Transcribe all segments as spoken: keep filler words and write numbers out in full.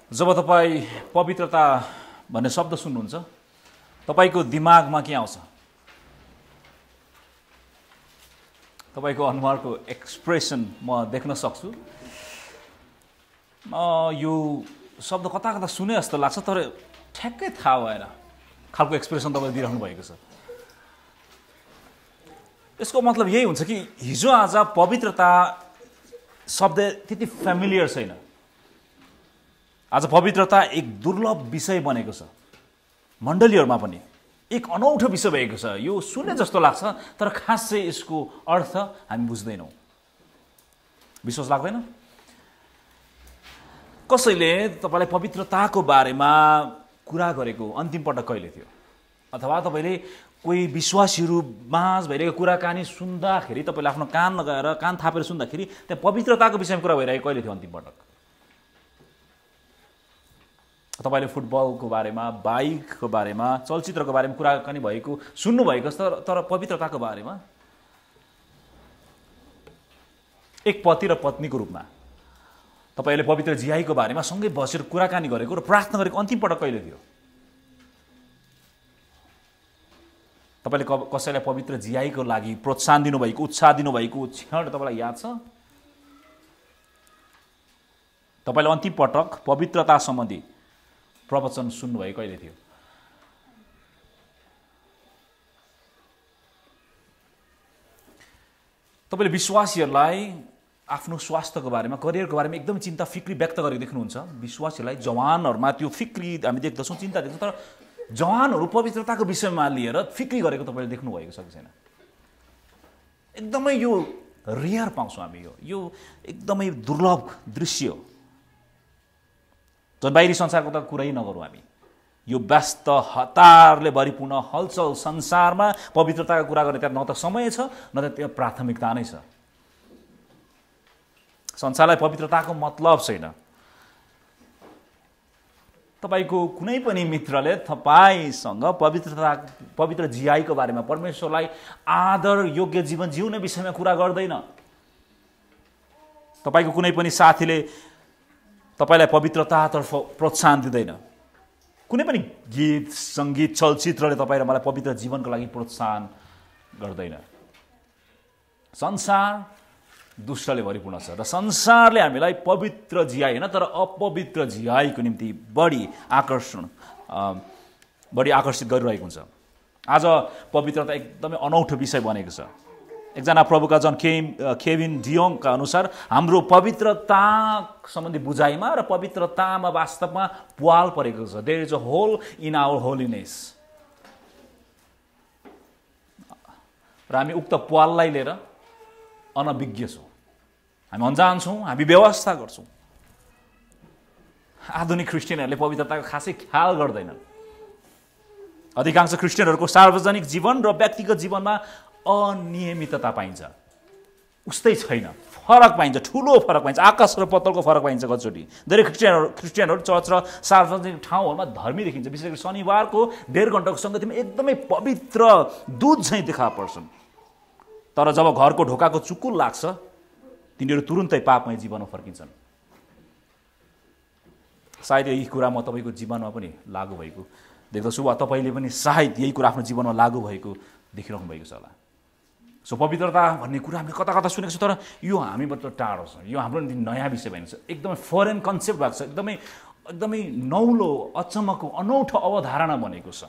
जब तपाईँ पवित्रता भन्ने शब्द सुन्नुहुन्छ तपाईको दिमागमा के आउँछ? तपाईको अनुहारको एक्सप्रेसन म देख्न सक्छु। यो शब्द कता कता सुने जस्तो लाग्छ तर ठ्याक्कै थाहा भएन खालको एक्सप्रेसन तपाईले दिइरहनु भएको छ। यसको मतलब यही हुन्छ कि हिजो आज पवित्रता शब्द त्यति फ्यामिलियर छैन। आज पवित्रता एक दुर्लभ विषय बनेको छ, मण्डलीहरुमा पनि एक अनौठो विषय भएको छ। यो सुने जस्तो लाग्छ तर खास चाहिँ यसको अर्थ हामी बुझ्दैनौं। विश्वास लाग्दैन? कसैले तपाईलाई पवित्रताको बारेमा कुरा गरेको अन्तिम पटक कहिले थियो? अथवा तपाईले कोही विश्वासीहरु माझ भइरहेको कुराकानी सुन्दाखेरि तपाईले आफ्नो कान लगाएर कान थापेर सुन्दाखेरि त्यहाँ पवित्रताको विषयमा कुरा भइरहेको कहिले थियो अन्तिम पटक? तपाईले फुटबलको बारेमा, बाइकको बारेमा, चलचित्रको बारेमा कुराकानी भएको सुन्नु भएको छ तर पवित्रताको बारेमा एक पति र पत्नीको रूपमा तपाईले पवित्र जियाइको बारेमा सँगै बसेर कुराकानी गरेको र प्रार्थना गरेको अन्तिम पटक कहिले थियो? तपाईले कसैलाई पवित्र जियाइको लागि प्रोत्साहन दिनुभएको, उत्साह दिनुभएको क्षण तपाईलाई याद छ? तपाईले अन्तिम पटक पवित्रता सम्बन्धी प्रवचन सुन्नुभएको कहिले थियो? तपाईले विश्वासीहरुलाई आफ्नो स्वास्थ्यको बारेमा, करियरको बारेमा एकदम चिन्ता फिक्री व्यक्त गरेको देख्नुहुन्छ। विश्वासीहरुलाई जवानहरुमा त्यो फिक्री हामी देख्दछौं, चिन्ता देख्छौं, तर जवानहरु पवित्रताको विषयमा लिएर फिक्री गरेको तपाईले देख्नु भएको छ कि छैन? एकदमै यो रेयर पाउँछौं हामी। यो यो एकदमै दुर्लभ दृश्य हो। बाहिरी संसारको त कुरै नगरौँ हामी। यो व्यस्त हतारले भरिपूर्ण हलचल संसारमा पवित्रताको कुरा गर्ने त्यहाँ न त समय छ न त त्यो प्राथमिकता नै छ। संसारलाई पवित्रताको मतलब छैन। तपाईको कुनै पनि मित्रले तपाईसँग पवित्रता पवित्र जियाइको बारेमा, परमेश्वरलाई आदर योग्य जीवन जिउने विषयमा कुरा गर्दैन। तपाईको कुनै पनि साथीले तपाईलाई पवित्रतातर्फ प्रोत्साहन दिँदैन। कुनै पनि गीत, संगीत, चलचित्रले तपाईँ र मलाई पवित्र जीवनको लागि प्रोत्साहन गर्दैन। संसार दुष्टले भरिपूर्ण छ र संसारले हामीलाई पवित्र जियाइ हैन तर अपवित्र जियाइको निम्ति बढी आकर्षण बढी आकर्षित गरिरहेको हुन्छ। आज पवित्रता एकदमै अनौठो विषय बनेको छ। एकजना प्रभुका जन केभिन डियोङका अनुसार हाम्रो पवित्रता सम्बन्धी बुझाइमा र पवित्रतामा वास्तवमा पुवाल परेको छ। There is a hole in our holiness. र हामी उक्त पुवाललाई लिएर अनभिज्ञ छौं, हामी अनजान छौं, हामी व्यवस्था गर्छौं। आधुनिक क्रिस्चियनहरूले पवित्रताको खासै ख्याल गर्दैनन्। अधिकांश क्रिस्चियनहरूको सार्वजनिक जीवन र व्यक्तिगत जीवनमा अनियमितता पाइन्छ, उस्तै छैन, फरक पाइन्छ, ठूलो फरक पाइन्छ, आकाश र पतलको फरक पाइन्छ। कतिचोटि धेरै क्रिस्चियनहरू क्रिस्चियनहरू चर्च र सार्वजनिक ठाउँहरूमा धर्मी देखिन्छ। विशेष गरी शनिबारको डेढ घण्टाको संगतिमा एकदमै पवित्र दूध झैं देखा पर्छन्, तर जब घरको ढोकाको चुकुल लाग्छ तिनीहरू तुरुन्तै पापमय जीवनमा फर्किन्छन्। सायद यही कुरा म तपाईको जीवनमा पनि लागू भएको देख्दछु, वा तपाईले पनि सायद यही कुरा आफ्नो जीवनमा लागू भएको देखिरहनु भएको छ होला। सो पवित्रता भन्ने कुरा हामीले कता कता सुनेको छ तर यो हामीबाट टाढो छ। यो हाम्रो नयाँ विषय भएको छ, एकदमै फरेन कन्सेप्ट भएको छ, एकदमै एकदमै नौलो अचम्मको अनौठो अवधारणा बनेको छ।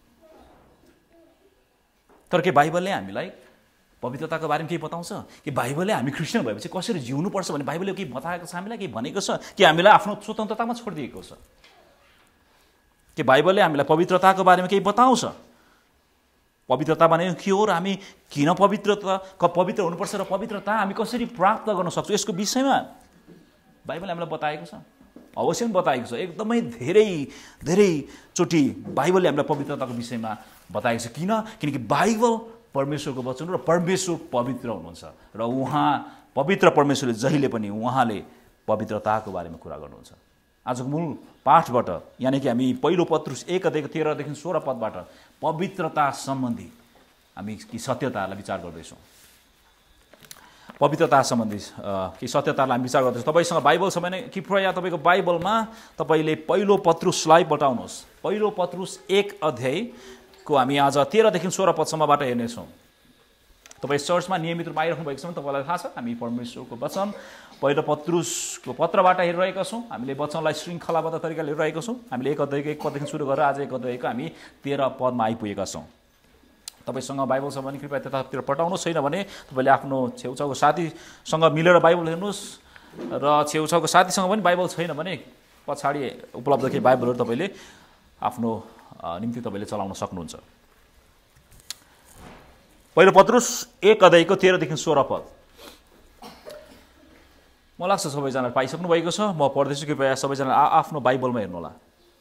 तर के बाइबलले हामीलाई पवित्रताको बारेमा केही बताउँछ? कि बाइबलले हामी क्रिस्चियन भएपछि कसरी जिउनु पर्छ भने बाइबलले केही बताएको छ, हामीलाई केही भनेको छ कि हामीलाई आफ्नो स्वतन्त्रतामा छोडिदिएको छ? कि बाइबलले हामीलाई पवित्रताको बारेमा केही बताउँछ? पवित्रता भनेको के हो र हामी किन पवित्रता पवित्र हुनुपर्छ र पवित्रता हामी कसरी प्राप्त गर्न सक्छौँ यसको विषयमा बाइबलले हामीलाई बताएको छ। अवश्य पनि बताएको छ। एकदमै धेरै धेरै चोटि बाइबलले हामीलाई पवित्रताको विषयमा बताएको छ। किन? किनकि बाइबल परमेश्वरको वचन र परमेश्वर पवित्र हुनुहुन्छ र उहाँ पवित्र परमेश्वरले जहिले पनि उहाँले पवित्रताको बारेमा कुरा गर्नुहुन्छ। आजको मूल पाठबाट यानी कि हामी पहिलो पत्रुस एक अध्यायको तेह्रदेखि सोह्र पदबाट पवित्रता सम्बन्धी हामी कि सत्यताहरूलाई विचार गर्दैछौँ। पवित्रता सम्बन्धी कि सत्यतालाई हामी विचार गर्दैछौँ। तपाईँसँग बाइबल छ भने कृपया तपाईँको बाइबलमा तपाईँले पहिलो पत्रुसलाई पल्टाउनुहोस्। पहिलो पत्रुस एक अध्यायको हामी आज तेह्रदेखि सोह्र पदसम्मबाट हेर्नेछौँ। तपाईँ चर्चमा नियमित रूपमा आइराख्नु भएको छ भने तपाईँलाई थाहा छ हामी परमेश्वरको वचन पहिलो पत्रुसको पत्रबाट हेरिरहेका छौँ। हामीले वचनलाई श्रृङ्खलाबद्ध तरिकाले हेरिरहेका छौँ। हामीले एक अध्यायको एक पददेखि सुरु गरेर आज एक अध्यायको हामी तेह्र पदमा आइपुगेका छौँ। तपाईँसँग बाइबल छ भने कृपया त्यतातिर पठाउनुहोस्, छैन भने तपाईँले आफ्नो छेउछाउको साथीसँग मिलेर बाइबल हेर्नुहोस् र छेउछाउको साथीसँग पनि बाइबल छैन भने पछाडि उपलब्ध केही बाइबलहरू तपाईँले आफ्नो निम्ति तपाईँले चलाउन सक्नुहुन्छ। पहिलो पत्रुस एक अध्यायको तेह्रदेखि सोह्र पद मलाई लाग्छ सबैजना पाइसक्नु भएको छ। म पढ्दैछु, कृपया सबैजना आफ्नो बाइबलमा हेर्नु होला।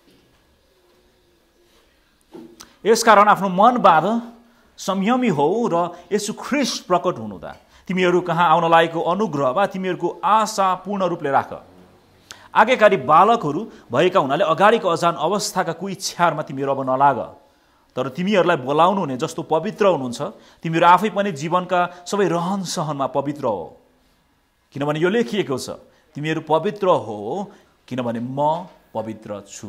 यसकारण आफ्नो मन बाँध, संयमी हौ र यसु ख्रीष्ट प्रकट हुनुहुँदा तिमीहरू कहाँ आउन लागेको अनुग्रह वा तिमीहरूको आशा पूर्ण रूपले राख। आज्ञाकारी बालकहरू भएका हुनाले अगाडिको अजान अवस्थाका कुनै इच्छाहरूमा तिमीहरू अब नलाग, तर तिमीहरूलाई बोलाउनु हुने जस्तो पवित्र हुनुहुन्छ तिमीहरू आफै पनि जीवनका सबै रहन सहनमा पवित्र हो, किनभने यो लेखिएको छ, तिमीहरू पवित्र हो किनभने म पवित्र छु।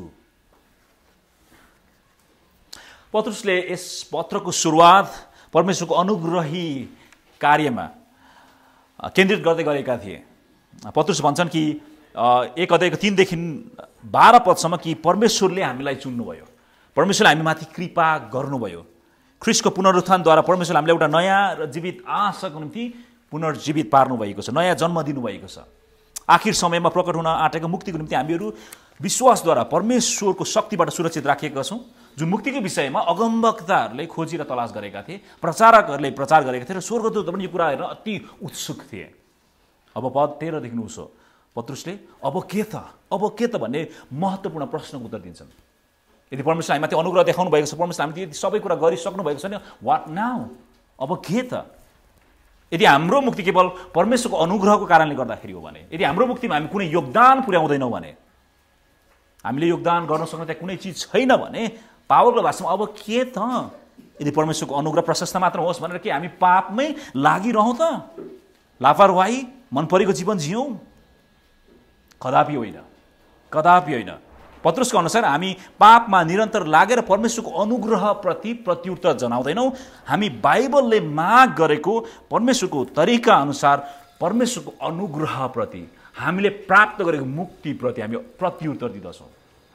पत्रुसले यस पत्रको सुरुवात परमेश्वरको अनुग्रही कार्यमा केन्द्रित गर्दै गरेका थिए। पत्रुस भन्छन् कि एक अध्यायको तीनदेखि बाह्र पदसम्म कि परमेश्वरले हामीलाई चुन्नुभयो, परमेश्वरले हामीमाथि कृपा गर्नुभयो। ख्रीष्टको पुनरुत्थानद्वारा परमेश्वरले हामीलाई एउटा नयाँ र जीवित आशाको निम्ति पुनर्जीवित पार्नु भएको छ, नयाँ जन्म दिनुभएको छ। आखिर समयमा प्रकट हुन आँटेको मुक्तिको निम्ति हामीहरू विश्वासद्वारा परमेश्वरको शक्तिबाट सुरक्षित राखिएका छौँ, जुन मुक्तिको विषयमा अगमवक्ताहरूले खोजी र तलास गरेका थिए, प्रचारकहरूले प्रचार गरेका थिए र स्वर्गदूतले पनि यो कुरा हेर्न अति उत्सुक थिए। अब पद तेह्रदेखि उसो पत्रुसले अब के त अब के त भन्ने महत्त्वपूर्ण प्रश्नको उत्तर दिन्छन्। यदि परमेश्वरले हामीमाथि अनुग्रह देखाउनु भएको छ, परमेश्वरले हामीले यदि सबै कुरा गरिसक्नु भएको छ नि, वाट नाउ, अब के त? यदि हाम्रो मुक्ति केवल परमेश्वरको अनुग्रहको कारणले गर्दाखेरि हो भने, यदि हाम्रो मुक्तिमा हामी कुनै योगदान पुर्याउँदैनौँ भने, हामीले योगदान गर्न सक्ने त्यहाँ कुनै चिज छैन भने, पावलको भाषामा अब के त? यदि परमेश्वरको अनुग्रह प्रशस्त मात्र होस् भनेर के हामी पापमै लागिरहौँ त? लापरवाही मन परेको जीवन जियौँ? कदापि होइन, कदापि होइन। पत्रुसको अनुसार हामी पापमा निरन्तर लागेर परमेश्वरको अनुग्रहप्रति प्रत्युत्तर जनाउँदैनौँ, हामी बाइबलले माग गरेको परमेश्वरको तरिका अनुसार परमेश्वरको अनुग्रहप्रति, हामीले प्राप्त गरेको मुक्तिप्रति हामी प्रत्युत्तर दिँदछौँ।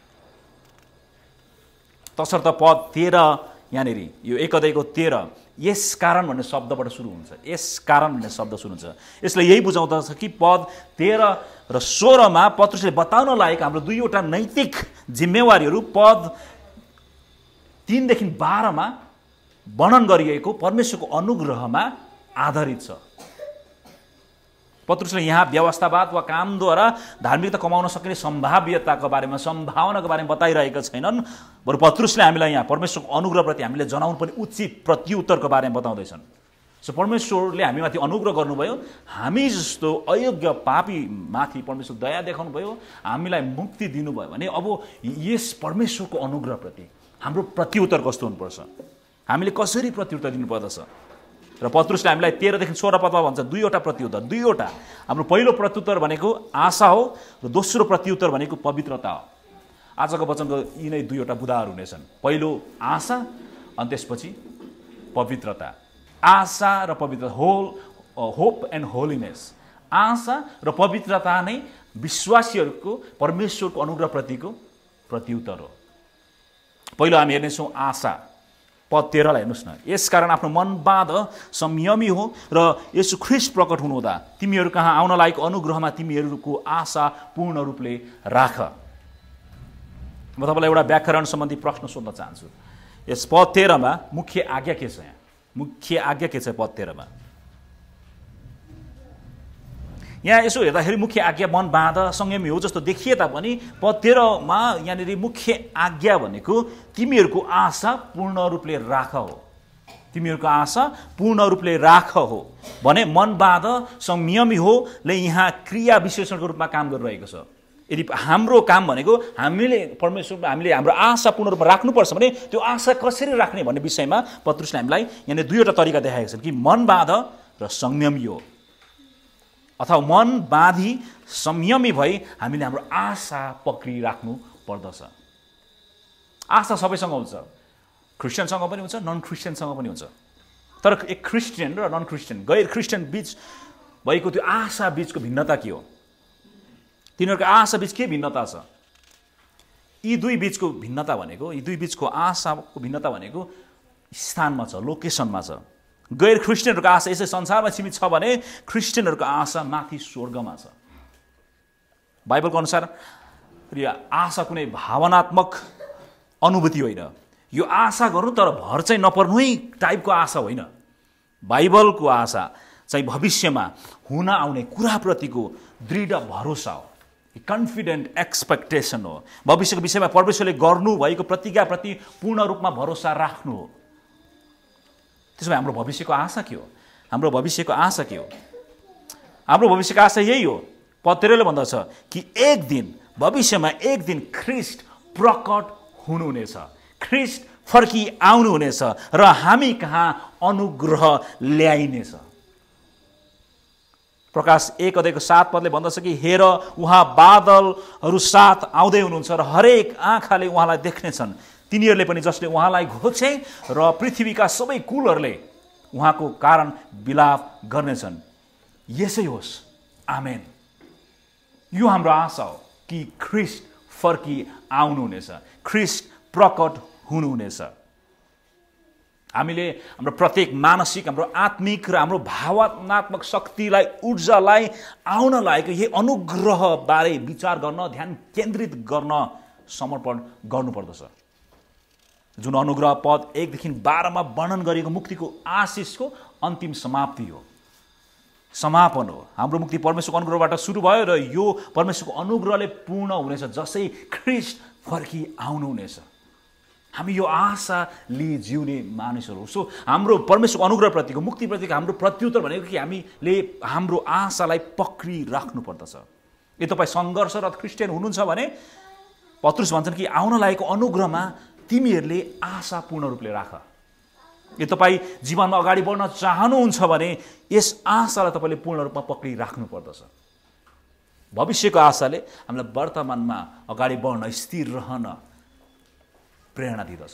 तसर्थ पद तेह्र यहाँनिर यो एक अध्यायको तेह्र यस कारण भन्ने शब्दबाट सुरु हुन्छ, यस कारण भन्ने शब्द सुरु हुन्छ। यसले यही बुझाउँदछ कि पद तेह्र र सोह्रमा पत्रुसले बताउन लागेको हाम्रो दुईवटा नैतिक जिम्मेवारीहरू पद तीनदेखि बाह्रमा वर्णन गरिएको परमेश्वरको अनुग्रहमा आधारित छ। पत्रुसले यहाँ व्यवस्थावाद वा कामद्वारा धार्मिकता कमाउन सक्ने सम्भाव्यताको बारेमा, सम्भावनाको बारेमा बताइरहेका छैनन्, बरु पत्रुसले हामीलाई यहाँ परमेश्वरको अनुग्रहप्रति हामीले जनाउनु पर्ने उचित प्रत्युत्तरको बारेमा बताउँदैछन्। सो परमेश्वरले हामीमाथि अनुग्रह गर्नुभयो, हामी जस्तो अयोग्य पापीमाथि परमेश्वर दया देखाउनु भयो, हामीलाई मुक्ति दिनुभयो भने अब यस परमेश्वरको अनुग्रहप्रति हाम्रो प्रत्युत्तर कस्तो हुनुपर्छ, हामीले कसरी प्रत्युत्तर दिनुपर्दछ? र पत्रुसले हामीलाई तेह्रदेखि सोह्र पदमा भन्छ दुईवटा प्रत्युत्तर, दुईवटा। हाम्रो पहिलो प्रत्युत्तर भनेको आशा हो र दोस्रो प्रत्युत्तर भनेको पवित्रता हो। आजको वचनको यी नै दुईवटा बुदाहरू हुनेछन्, पहिलो आशा अनि त्यसपछि पवित्रता। आशा र पवित्रता, होल होप एन्ड होलिनेस। आशा र पवित्रता नै विश्वासीहरूको परमेश्वरको अनुग्रहप्रतिको प्रत्युत्तर हो। पहिलो हामी हेर्नेछौँ आशा, पद तेह्रलाई हेर्नुहोस् न। यसकारण आफ्नो मन बाँध, संयमी हो र यसु ख्रीष्ट प्रकट हुनुहुँदा तिमीहरू कहाँ आउन लागेको अनुग्रहमा तिमीहरूको आशा पूर्ण रूपले राख। म तपाईँलाई एउटा व्याकरण सम्बन्धी प्रश्न सोध्न चाहन्छु। यस पद तेह्रमा मुख्य आज्ञा के छ? यहाँ मुख्य आज्ञा के छ पद तेह्रमा? यहाँ यसो हेर्दाखेरि मुख्य आज्ञा मन बाँध, संयमी हो जस्तो देखिए तापनि पद तेह्रमा यहाँनिर मुख्य आज्ञा भनेको तिमीहरूको आशा पूर्ण रूपले राख हो। तिमीहरूको आशा पूर्ण रूपले राख हो भने मन बाँध, संयमी हो ले यहाँ क्रिया विशेषणको रूपमा काम गरिरहेको छ। यदि हाम्रो काम भनेको हामीले परमेश्वर हामीले हाम्रो आशा पूर्ण रूपमा राख्नुपर्छ भने त्यो आशा कसरी राख्ने भन्ने विषयमा पत्रुसले हामीलाई यहाँनिर दुईवटा तरिका देखाएका छन् कि मन बाँध र संयमी हो। अथवा मन बाँधी संयमी भई हामीले हाम्रो आशा पक्रिराख्नु पर्दछ। आशा सबैसँग हुन्छ, क्रिस्चियनसँग पनि हुन्छ, नन क्रिस्चियनसँग पनि हुन्छ। तर एक क्रिस्चियन र नन क्रिस्चियन, गैर क्रिस्चियन बीच भएको त्यो आशा बीचको भिन्नता के हो? तिनीहरूको आशा बीच के भिन्नता छ? यी दुई बीचको भिन्नता भनेको, यी दुई बीचको आशाको भिन्नता भनेको स्थानमा छ, लोकेसनमा छ। गैर क्रिस्चियनहरूको आशा यसै संसारमा सीमित छ भने क्रिस्चियनहरूको आशा माथि स्वर्गमा छ। बाइबलको अनुसार यो आशा कुनै भावनात्मक अनुभूति होइन, यो आशा गर्नु तर भर चाहिँ नपर्नु है टाइपको आशा होइन। बाइबलको आशा चाहिँ भविष्यमा हुन आउने कुराप्रतिको दृढ भरोसा हो, कन्फिडेन्ट एक्सपेक्टेसन हो। भविष्यको विषयमा परमेश्वरले गर्नुभएको प्रतिज्ञाप्रति पूर्ण रूपमा भरोसा राख्नु हो। त्यसो भए हाम्रो भविष्यको आशा के हो? हाम्रो भविष्यको आशा के हो? हाम्रो भविष्यको आशा यही हो। पद तेह्रले भन्दछ कि एक दिन, भविष्यमा एक दिन ख्रिस्ट प्रकट हुनुहुनेछ, ख्रिस्ट फर्की आउनुहुनेछ र हामी कहाँ अनुग्रह ल्याइनेछ। प्रकाश एक अध्यायको सात पदले भन्दछ कि हेर उहाँ बादलहरू साथ आउँदै हुनुहुन्छ र हरेक आँखाले उहाँलाई देख्नेछन्, तिनीहरूले पनि जसले उहाँलाई घोचे र पृथ्वीका सबै कुलहरूले उहाँको कारण विलाप गर्नेछन्। यसै होस्, आमेन। यो हाम्रो आशा हो कि ख्रिस्ट फर्की आउनुहुनेछ, ख्रिस्ट प्रकट हुनुहुनेछ। हामीले हाम्रो प्रत्येक मानसिक, हाम्रो आत्मिक र हाम्रो भावनात्मक शक्तिलाई, ऊर्जालाई आउन लागेको यही अनुग्रहबारे विचार गर्न, ध्यान केन्द्रित गर्न समर्पण गर्नुपर्दछ। जुन अनुग्रह पद एकदेखि बाह्रमा वर्णन गरिएको मुक्तिको आशिषको अन्तिम समाप्ति हो, समापन हो। हाम्रो मुक्ति परमेश्वरको अनुग्रहबाट सुरु भयो र यो परमेश्वरको अनुग्रहले पूर्ण हुनेछ जसै ख्रिस्ट फर्की आउनुहुनेछ। हामी यो आशा लिई जिउने मानिसहरू। सो हाम्रो परमेश्वरको अनुग्रहप्रतिको, मुक्तिप्रतिको हाम्रो प्रत्युत्तर भनेको कि हामीले हाम्रो आशालाई पक्रिराख्नु पर्दछ। यदि तपाईँ सङ्घर्षरत क्रिस्चियन हुनुहुन्छ भने पत्रुस भन्छन् कि आउन लागेको अनुग्रहमा तिमीहरूले आशा पूर्ण रूपले राख। यदि तपाईँ जीवनमा अगाडि बढ्न चाहनुहुन्छ भने यस आशालाई तपाईँले पूर्ण रूपमा पक्रिराख्नु पर्दछ। भविष्यको आशाले हामीलाई वर्तमानमा अगाडि बढ्न, स्थिर रहन प्रेरणा दिँदछ।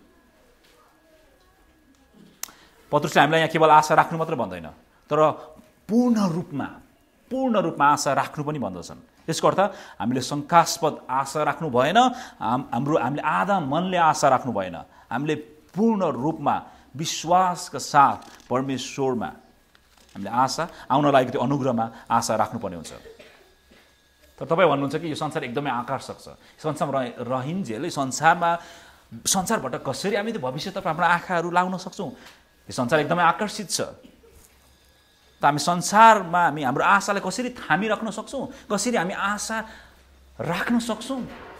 पत्रुसले हामीलाई यहाँ केवल आशा राख्नु मात्र भन्दैन, तर पूर्ण रूपमा पूर्ण रूपमा आशा राख्नु पनि भन्दछन्। यसको अर्थ हामीले शङ्कास्पद आशा राख्नु भएन, हाम्रो हामीले आधा मनले आशा राख्नु भएन, हामीले पूर्ण रूपमा विश्वासका साथ परमेश्वरमा हामीले आशा, आउन लागेको त्यो अनुग्रहमा आशा राख्नुपर्ने हुन्छ। तर तपाईँ भन्नुहुन्छ कि यो संसार एकदमै आकर्षक छ, संसारमा रहिन्जेल यो संसारमा संसारबाट कसरी हामी त्यो भविष्यतर्फ हाम्रो आँखाहरू लाउन सक्छौँ? यो संसार एकदमै आकर्षित छ, त हामी संसारमा हामी हाम्रो आशालाई कसरी थामिराख्न सक्छौँ? कसरी हामी आशा राख्न सक्छौँ?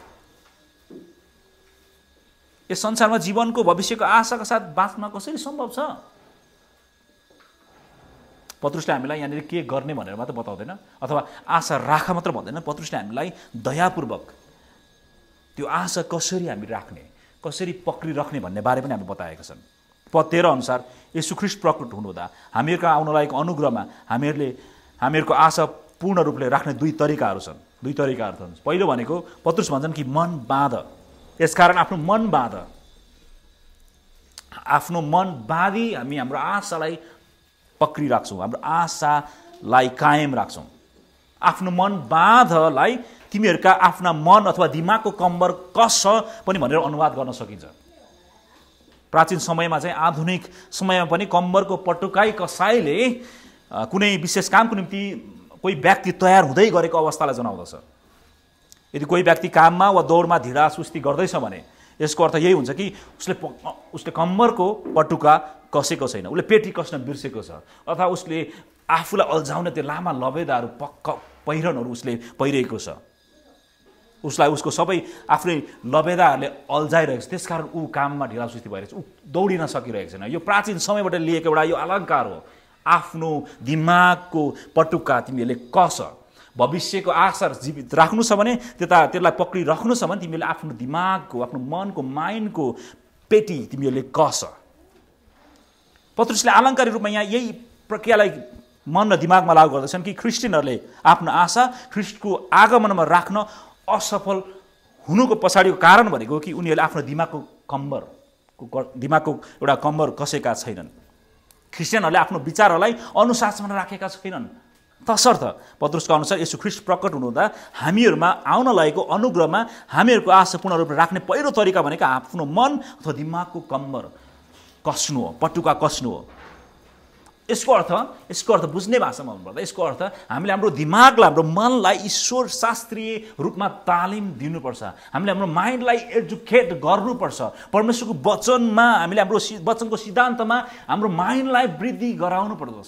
यस संसारमा जीवनको भविष्यको आशाका साथ बाँच्न कसरी सम्भव छ? पत्रुसले हामीलाई यहाँनिर के गर्ने भनेर मात्र बताउँदैन, अथवा आशा राख मात्र भन्दैन। पत्रुसले हामीलाई दयापूर्वक त्यो आशा कसरी हामी राख्ने, कसरी पक्रिराख्ने भन्ने बारे पनि हामी बताएका छन्। पद तेह्र अनुसार येशू ख्रीष्ट प्रकट हुनुहुँदा हामीहरूका आउन लागेको अनुग्रहमा हामीहरूले हामीहरूको आशा पूर्ण रूपले राख्ने दुई तरिकाहरू छन्। दुई तरिकाहरू छन्। पहिलो भनेको पत्रुस भन्छन् कि मन बाँध। यसकारण आफ्नो मन बाँध, आफ्नो मन बाँधी हामी हाम्रो आशालाई पक्रिराख्छौँ, हाम्रो आशालाई कायम राख्छौँ। आफ्नो मन बाँधलाई तिमीहरूका आफ्ना मन अथवा दिमागको कम्बर कस पनि भनेर अनुवाद गर्न सकिन्छ। प्राचीन समयमा चाहिँ, आधुनिक समयमा पनि कम्बरको पटुकाई कसाईले कुनै विशेष कामको निम्ति कोही व्यक्ति तयार हुँदै गरेको अवस्थालाई जनाउँदछ। यदि कोही व्यक्ति काममा वा दौडमा ढिला सुस्ती गर्दैछ भने यसको अर्थ यही हुन्छ कि उसले उसले कम्बरको पटुका कसेको छैन, उसले पेटी कस्न बिर्सेको छ, अथवा उसले आफूलाई अल्झाउने त्यो लामा लबेदाहरू पक्क पहिरनहरू उसले पहिरेको छ। उसलाई उसको सबै आफ्नै लबेदाहरूले अल्झाइरहेको छ, त्यसकारण ऊ काममा ढिला सुस्ती भइरहेको छ, ऊ दौडिन सकिरहेको छैन। यो प्राचीन समयबाट लिएको एउटा यो अलङ्कार हो। आफ्नो दिमागको पटुका तिमीहरूले कस। भविष्यको आशा जीवित राख्नु छ भने, त्यता त्यसलाई पक्रिराख्नु छ भने तिमीहरूले आफ्नो दिमागको, आफ्नो मनको, माइन्डको पेटी तिमीहरूले कस। पत्रुसले अलङ्कारिक रूपमा यहाँ यही प्रक्रियालाई मन र दिमागमा लागू गर्दछन् कि क्रिस्चियनहरूले आफ्नो आशा ख्रीष्टको आगमनमा राख्न असफल हुनुको पछाडिको कारण भनेको कि उनीहरूले आफ्नो दिमागको कम्बर दिमागको एउटा कम्बर कसेका छैनन्। क्रिस्चियनहरूले आफ्नो विचारहरूलाई अनुशासनमा राखेका छैनन्। तसर्थ पत्रुसको अनुसार येशू ख्रीष्ट प्रकट हुनुहुँदा हामीहरूमा आउन लागेको अनुग्रहमा हामीहरूको आशा पूर्ण रूपले राख्ने पहिलो तरिका भनेको आफ्नो मन अथवा दिमागको कम्बर कस्नु हो, पटुका कस्नु हो। यसको अर्थ यसको अर्थ बुझ्ने भाषामा भन्नुपर्दा यसको अर्थ हामीले हाम्रो दिमागलाई, हाम्रो मनलाई ईश्वर शास्त्रीय रूपमा तालिम दिनुपर्छ। हामीले हाम्रो माइन्डलाई एजुकेट गर्नुपर्छ। परमेश्वरको वचनमा हामीले हाम्रो वचनको सिद्धान्तमा हाम्रो माइन्डलाई वृद्धि गराउनु पर्दछ।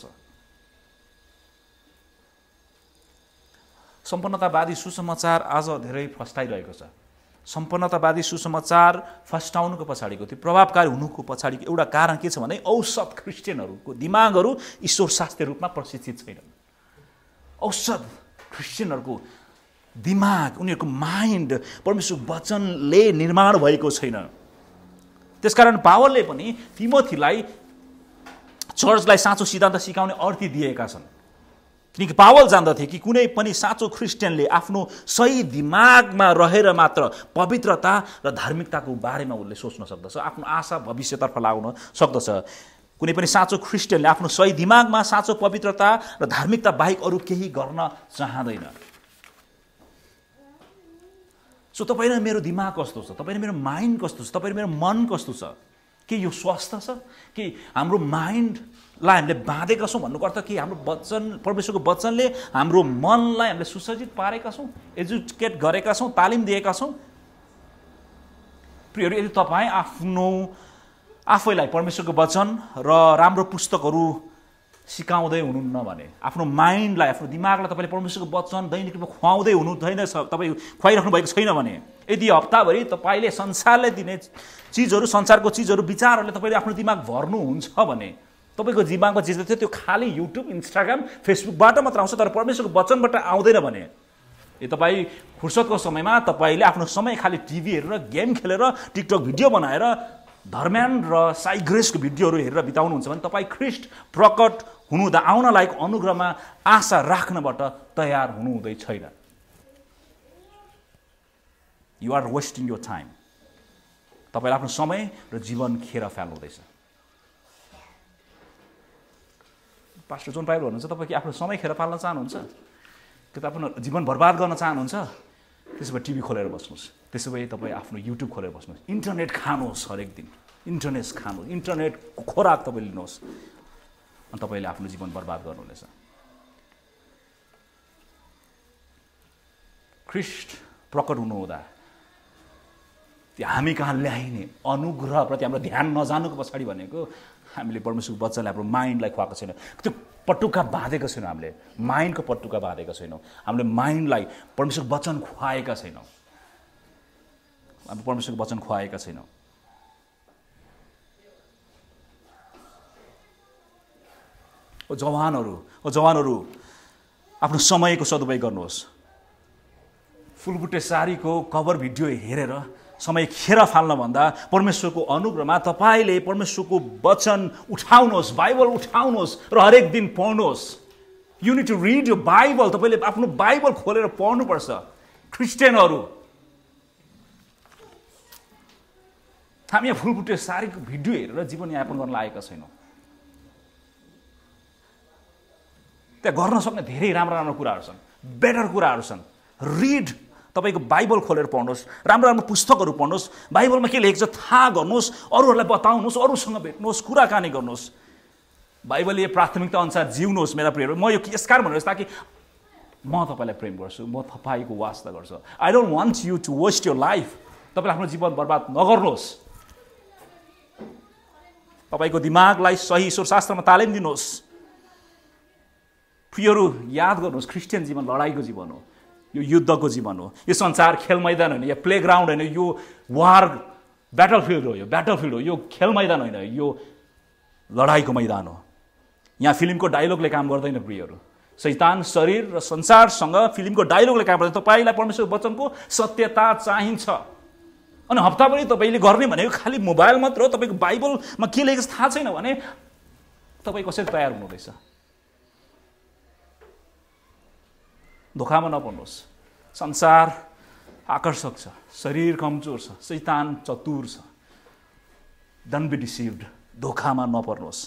सम्पन्नतावादी सुसमाचार आज धेरै फस्टाइरहेको छ। सम्पन्नतावादी सुसमाचार फस्टाउनुको पछाडिको त्यो प्रभावकारी हुनुको पछाडिको एउटा कारण के छ भने औसत क्रिस्चियनहरूको दिमागहरू ईश्वर शास्त्रीय रूपमा प्रशिक्षित छैनन्। औसत क्रिस्चियनहरूको दिमाग, उनीहरूको माइन्ड परमेश्वर वचनले निर्माण भएको छैन। त्यसकारण पावलले पनि तिमोथीलाई चर्चलाई साँचो सिद्धान्त सिकाउने अर्थी दिएका छन्। किनकि पावल जान्दथे कि कुनै पनि साँचो क्रिस्चियनले आफ्नो सही दिमागमा रहेर मात्र पवित्रता र धार्मिकताको बारेमा उसले सोच्न सक्दछ, आफ्नो आशा भविष्यतर्फ लाग्न सक्दछ। कुनै पनि साँचो क्रिस्चियनले आफ्नो सही दिमागमा साँचो पवित्रता र धार्मिकता बाहेक अरू केही गर्न चाहँदैन। सो तपाईँ र मेरो दिमाग कस्तो छ, तपाईँ र मेरो माइन्ड कस्तो छ, तपाईँ र मेरो मन कस्तो छ? के यो स्वस्थ छ? कि हाम्रो माइन्डलाई हामीले बाँधेका छौँ भन्नुको अर्थ कि हाम्रो वचन, परमेश्वरको वचनले हाम्रो मनलाई हामीले सुसज्जित पारेका छौँ, एजुकेट गरेका छौँ, तालिम दिएका छौँ? प्रियहरू, यदि तपाईँ आफ्नो आफैलाई परमेश्वरको वचन र राम्रो पुस्तकहरू सिकाउँदै हुनुहुन्न भने, आफ्नो माइन्डलाई, आफ्नो दिमागलाई तपाईँले परमेश्वरको वचन दैनिक रूपमा खुवाउँदै हुनुहुँदैन, तपाईँ खुवाइराख्नु भएको छैन भने, यदि हप्ताभरि तपाईँले संसारले दिने चिजहरू, संसारको चिजहरू, विचारहरूले तपाईँले आफ्नो दिमाग भर्नुहुन्छ भने, तपाईँको दिमागमा जे थियो त्यो खालि युट्युब, इन्स्टाग्राम, फेसबुकबाट मात्र आउँछ तर परमेश्वरको वचनबाट आउँदैन भने, ए तपाईँ फुर्सदको समयमा तपाईँले आफ्नो समय खालि टिभी हेरेर, गेम खेलेर, टिकटक भिडियो बनाएर, धर्म्यान र साई ग्रेसको भिडियोहरू हेरेर बिताउनुहुन्छ भने तपाईँ ख्रीष्ट प्रकट हुनुहुँदा आउन लागेको अनुग्रहमा आशा राख्नबाट तयार हुनुहुँदै छैन। You are wasting your time. तपाईँले आफ्नो समय र जीवन खेर फाल्नुहुँदैछ। पास्टर जोन पाइल भन्नुहुन्छ, तपाईँ के आफ्नो समय खेर फाल्न चाहनुहुन्छ? कि त आफ्नो जीवन बर्बाद गर्न चाहनुहुन्छ? त्यसो भए टिभी खोलेर बस्नुहोस्। त्यसो भए तपाईँ आफ्नो युट्युब खोलेर बस्नुहोस्। इन्टरनेट खानुहोस्, हरेक दिन इन्टरनेट खानुहोस्, इन्टरनेटको खोराक तपाईँ लिनुहोस्, अनि तपाईँले आफ्नो जीवन बर्बाद गर्नुहुनेछ। ख्रीष्ट प्रकट हुनुहुँदा त्यो हामी कहाँ ल्याइने अनुग्रहप्रति हाम्रो ध्यान नजानुको पछाडि भनेको हामीले परमेश्वरको वचनले हाम्रो माइन्डलाई खुवाएको छैन, त्यो पटुका बाँधेको छैनौँ, हामीले माइन्डको पटुका बाँधेका छैनौँ, हामीले माइन्डलाई परमेश्वरको वचन खुवाएका छैनौँ, हामी परमेश्वरको वचन खुवाएका छैनौँ। ओ जवानहरू ओ जवानहरू आफ्नो समयको सदुपयोग गर्नुहोस्। फुलबुट्टे सारीको कभर भिडियो हेरेर समय खेर फाल्नभन्दा परमेश्वरको अनुग्रहमा तपाईँले परमेश्वरको वचन उठाउनुहोस्, बाइबल उठाउनुहोस् र हरेक दिन पढ्नुहोस्। यु निड टु रिड यो बाइबल। तपाईँले आफ्नो बाइबल खोलेर पढ्नुपर्छ। क्रिस्चियनहरू हामी यहाँ फुलबुट्टे सारीको भिडियो हेरेर जीवनयापन गर्न लागेका छैनौँ। त्यहाँ गर्न सक्ने धेरै राम्रा राम्रा कुराहरू छन्, बेटर कुराहरू छन्। रिड, तपाईँको बाइबल खोलेर पढ्नुहोस्, राम्रो राम्रो पुस्तकहरू पढ्नुहोस्, बाइबलमा के लेखेको छ थाहा गर्नुहोस्, अरूहरूलाई बताउनुहोस्, अरूसँग भेट्नुहोस्, कुराकानी गर्नुहोस्, बाइबलीय प्राथमिकता अनुसार जिउनुहोस्। मेरा प्रियहरू, म यो यस कारण भनेर ताकि म तपाईँलाई प्रेम गर्छु, म तपाईँको वास्ता गर्छु। I don't want you to waste your life. तपाईँले आफ्नो जीवन बर्बाद नगर्नुहोस्। तपाईँको दिमागलाई सही ईश्वर शास्त्रमा तालिम दिनुहोस्। प्रियहरू, याद गर्नुहोस्, क्रिस्चियन जीवन लडाइँको जीवन हो, यो युद्धको जीवन हो। यो संसार खेल मैदान होइन, यो प्ले ग्राउन्ड होइन, यो वार ब्याटलफिल्ड हो, यो ब्याटलफिल्ड हो, यो खेल मैदान होइन, यो लडाइँको मैदान हो। यहाँ फिल्मको डायलगले काम गर्दैन प्रियहरू। शैतान शरीर र संसारसँग फिल्मको डायलगले काम गर्दैन। तपाईँलाई परमेश्वर वचनको सत्यता चाहिन्छ। अनि हप्ताभरि तपाईँले गर्ने भनेको खालि मोबाइल मात्र हो, तपाईँको बाइबलमा के लेखेको थाहा छैन भने तपाईँ कसरी तयार हुनुहुँदैछ? धोकामा नपर्नुहोस्। संसार आकर्षक छ, शरीर कमजोर छ, शैतान चतुर छ। डोन्ट बी डिसिभ्ड, धोकामा नपर्नुहोस्।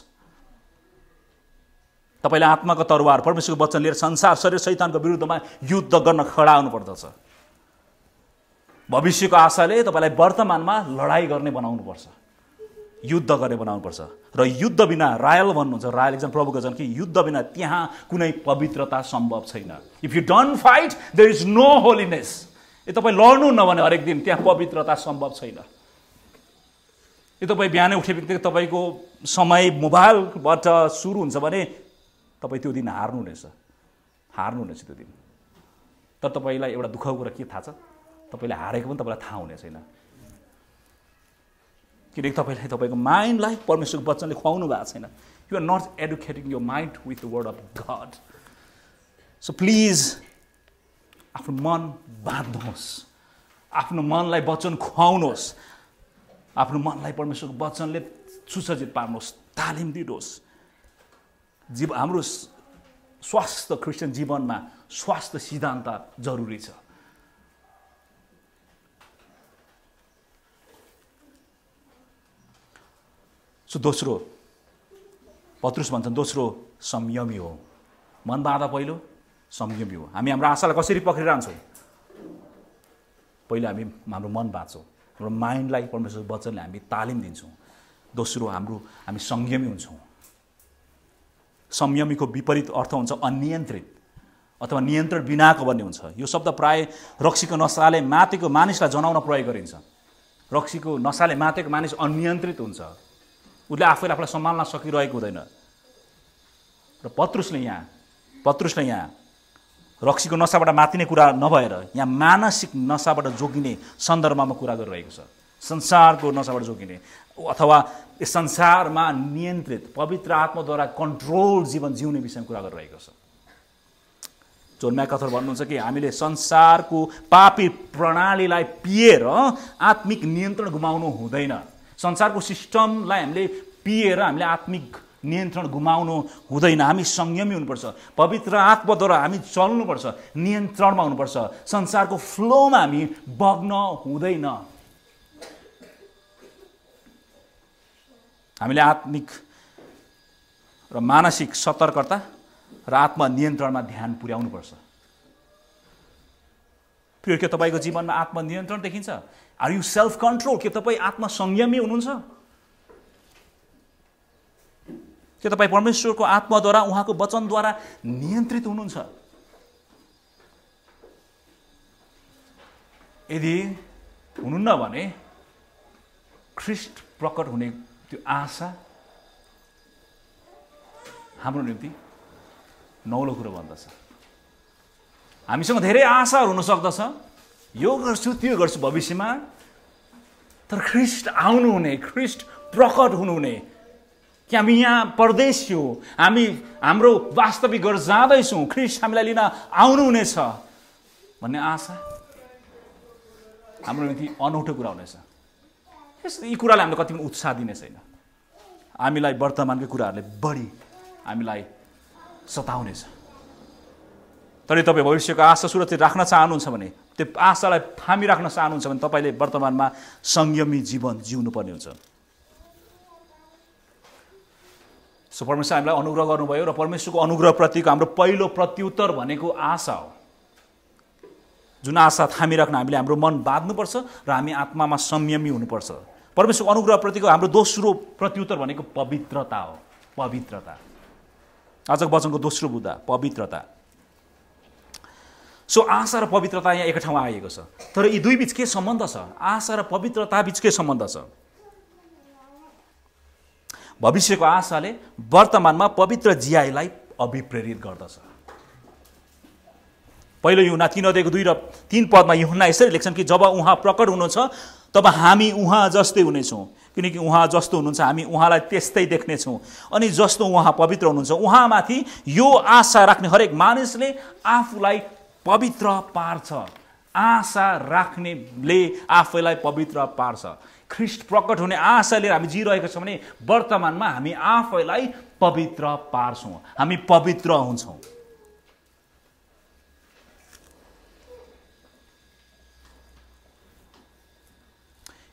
तपाईले आत्माको तरवार परमेश्वरको वचन लिएर संसार शरीर शैतानको विरुद्धमा युद्ध गर्न खडा हुनुपर्दछ। भविष्यको आशाले तपाईलाई वर्तमानमा लडाई गर्ने बनाउनुपर्छ, युद्ध गर्ने बनाउनुपर्छ। र युद्ध बिना रायल भन्नुहुन्छ, रायल एकदम प्रभुको जन कि युद्ध बिना त्यहाँ कुनै पवित्रता सम्भव छैन। If you don't fight there is no holiness. यो तपाईँ लड्नुहुन्न भने हरेक दिन त्यहाँ पवित्रता सम्भव छैन। यो तपाईँ बिहानै उठे बित्तिकै तपाईँको समय मोबाइलबाट सुरु हुन्छ भने तपाईँ त्यो दिन हार्नुहुनेछ, हार्नुहुनेछ त्यो दिन। तर तपाईँलाई एउटा दुःखको कुरा के थाहा छ? तपाईँले हारेको पनि तपाईँलाई थाहा हुने छैन, किनकि तपाईँलाई तपाईँको माइन्डलाई परमेश्वरको वचनले खुवाउनु भएको छैन। You are not educating your mind with the word of God. So please आफ्नो मन बाँध्नुहोस्, आफ्नो मनलाई वचन खुवाउनुहोस्, आफ्नो मनलाई परमेश्वरको वचनले सुसज्जित पार्नुहोस्, तालिम दिनुहोस्। जीव हाम्रो स्वास्थ्य क्रिस्चियन जीवनमा स्वास्थ्य सिद्धान्त जरुरी छ। सो दोस्रो पत्रुस भन्छन् दोस्रो संयमी हो। मन बाँधा पहिलो संयमी हो। हामी हाम्रो आशालाई कसरी पक्रिरहन्छौँ? पहिला हामी हाम्रो मन बाँच्छौँ, हाम्रो माइन्डलाई परमेश्वरको वचनले हामी तालिम दिन्छौँ। दोस्रो हाम्रो हामी संयमी हुन्छौँ। संयमीको विपरीत अर्थ हुन्छ अनियन्त्रित अथवा नियन्त्रण बिनाको भन्ने हुन्छ। यो शब्द प्राय रक्सीको नशाले मातेको मानिसलाई जनाउन प्रयोग गरिन्छ। रक्सीको नशाले मातेको मानिस अनियन्त्रित हुन्छ, उसले आफैले आफूलाई सम्हाल्न सकिरहेको हुँदैन। र पत्रुसले यहाँ पत्रुसले यहाँ रक्सीको नशाबाट मातिने कुरा नभएर यहाँ मानसिक नशाबाट जोगिने सन्दर्भमा कुरा गरिरहेको छ। संसारको नशाबाट जोगिने अथवा यस संसारमा नियन्त्रित पवित्र आत्माद्वारा कन्ट्रोल जीवन जिउने विषयमा कुरा गरिरहेको छ। जोन म्याकआर्थर भन्नुहुन्छ कि हामीले संसारको पापी प्रणालीलाई पिएर आत्मिक नियन्त्रण गुमाउनु हुँदैन। संसारको सिस्टमलाई हामीले पिएर हामीले आत्मिक नियन्त्रण गुमाउनु हुँदैन। हामी संयमी हुनुपर्छ, पवित्र आत्माद्वारा हामी चल्नुपर्छ, नियन्त्रणमा हुनुपर्छ। संसारको फ्लोमा हामी बग्न हुँदैन। हामीले आत्मिक र मानसिक सतर्कता र आत्मा नियन्त्रणमा ध्यान पुर्याउनुपर्छ। फेरि के तपाईँको जीवनमा आत्मनियन्त्रण देखिन्छ? Are you self control? के तपाईँ आत्मा संयमी हुनुहुन्छ? के तपाईँ परमेश्वरको आत्माद्वारा उहाँको वचनद्वारा नियन्त्रित हुनुहुन्छ? यदि हुनुहुन्न भने ख्रीष्ट प्रकट हुने त्यो आशा हाम्रो निम्ति नौलो कुरो भन्दछ। हामीसँग धेरै आशाहरू हुन सक्दछ, यो गर्छु त्यो गर्छु भविष्यमा, तर ख्रीष्ट आउनुहुने, ख्रीष्ट प्रकट हुनुहुने, कि हामी यहाँ परदेशी हो, हामी हाम्रो वास्तविक घर जाँदैछौँ, ख्रीष्ट हामीलाई लिन आउनुहुनेछ भन्ने आशा हाम्रो निम्ति अनौठो कुरा हुनेछ। यी कुराले हामीलाई कति पनि उत्साह दिने छैन। हामीलाई वर्तमानकै कुराहरूले बढी हामीलाई सताउनेछ। तर तपाईँ भविष्यको आशा सुरक्षित राख्न चाहनुहुन्छ भने, त्यो आशालाई थामी राख्न चाहनुहुन्छ भने तपाईँले वर्तमानमा संयमी जीवन जिउनु पर्ने हुन्छ। सो परमेश्वर हामीलाई अनुग्रह गर्नुभयो र परमेश्वरको अनुग्रहप्रतिको हाम्रो पहिलो प्रत्युत्तर भनेको आशा हो। जुन आशा थामी राख्न हामीले हाम्रो मन बाँध्नुपर्छ र हामी आत्मामा संयमी हुनुपर्छ। परमेश्वरको अनुग्रहप्रतिको हाम्रो दोस्रो प्रत्युत्तर भनेको पवित्रता हो। पवित्रता आजको वचनको दोस्रो बुँदा पवित्रता। सो आशा र पवित्रता यहाँ एक ठाउँमा आएको छ, तर यी दुई बीच के सम्बन्ध छ? आशा र पवित्रता बीच के सम्बन्ध छ? भविष्यको आशाले वर्तमानमा पवित्र जियाइलाई अभिप्रेरित गर्दछ। पहिलो यूहन्ना तीन अध्यायको दुई र तीन पदमा यूहन्ना यसरी लेख्छन् कि जब उहाँ प्रकट हुनुहुन्छ तब हामी उहाँ जस्तै हुनेछौँ, किनकि उहाँ जस्तो हुनुहुन्छ हामी उहाँलाई त्यस्तै देख्नेछौँ। अनि जस्तो उहाँ पवित्र हुनुहुन्छ उहाँमाथि यो आशा राख्ने हरेक मानिसले आफूलाई पवित्र पार्छ। आशा राख्नेले आफैलाई पवित्र पार्छ। ख्रीष्ट प्रकट हुने आशा लिएर हामी जिरहेको छौँ भने वर्तमानमा हामी आफैलाई पवित्र पार्छौँ, हामी पवित्र हुन्छौँ।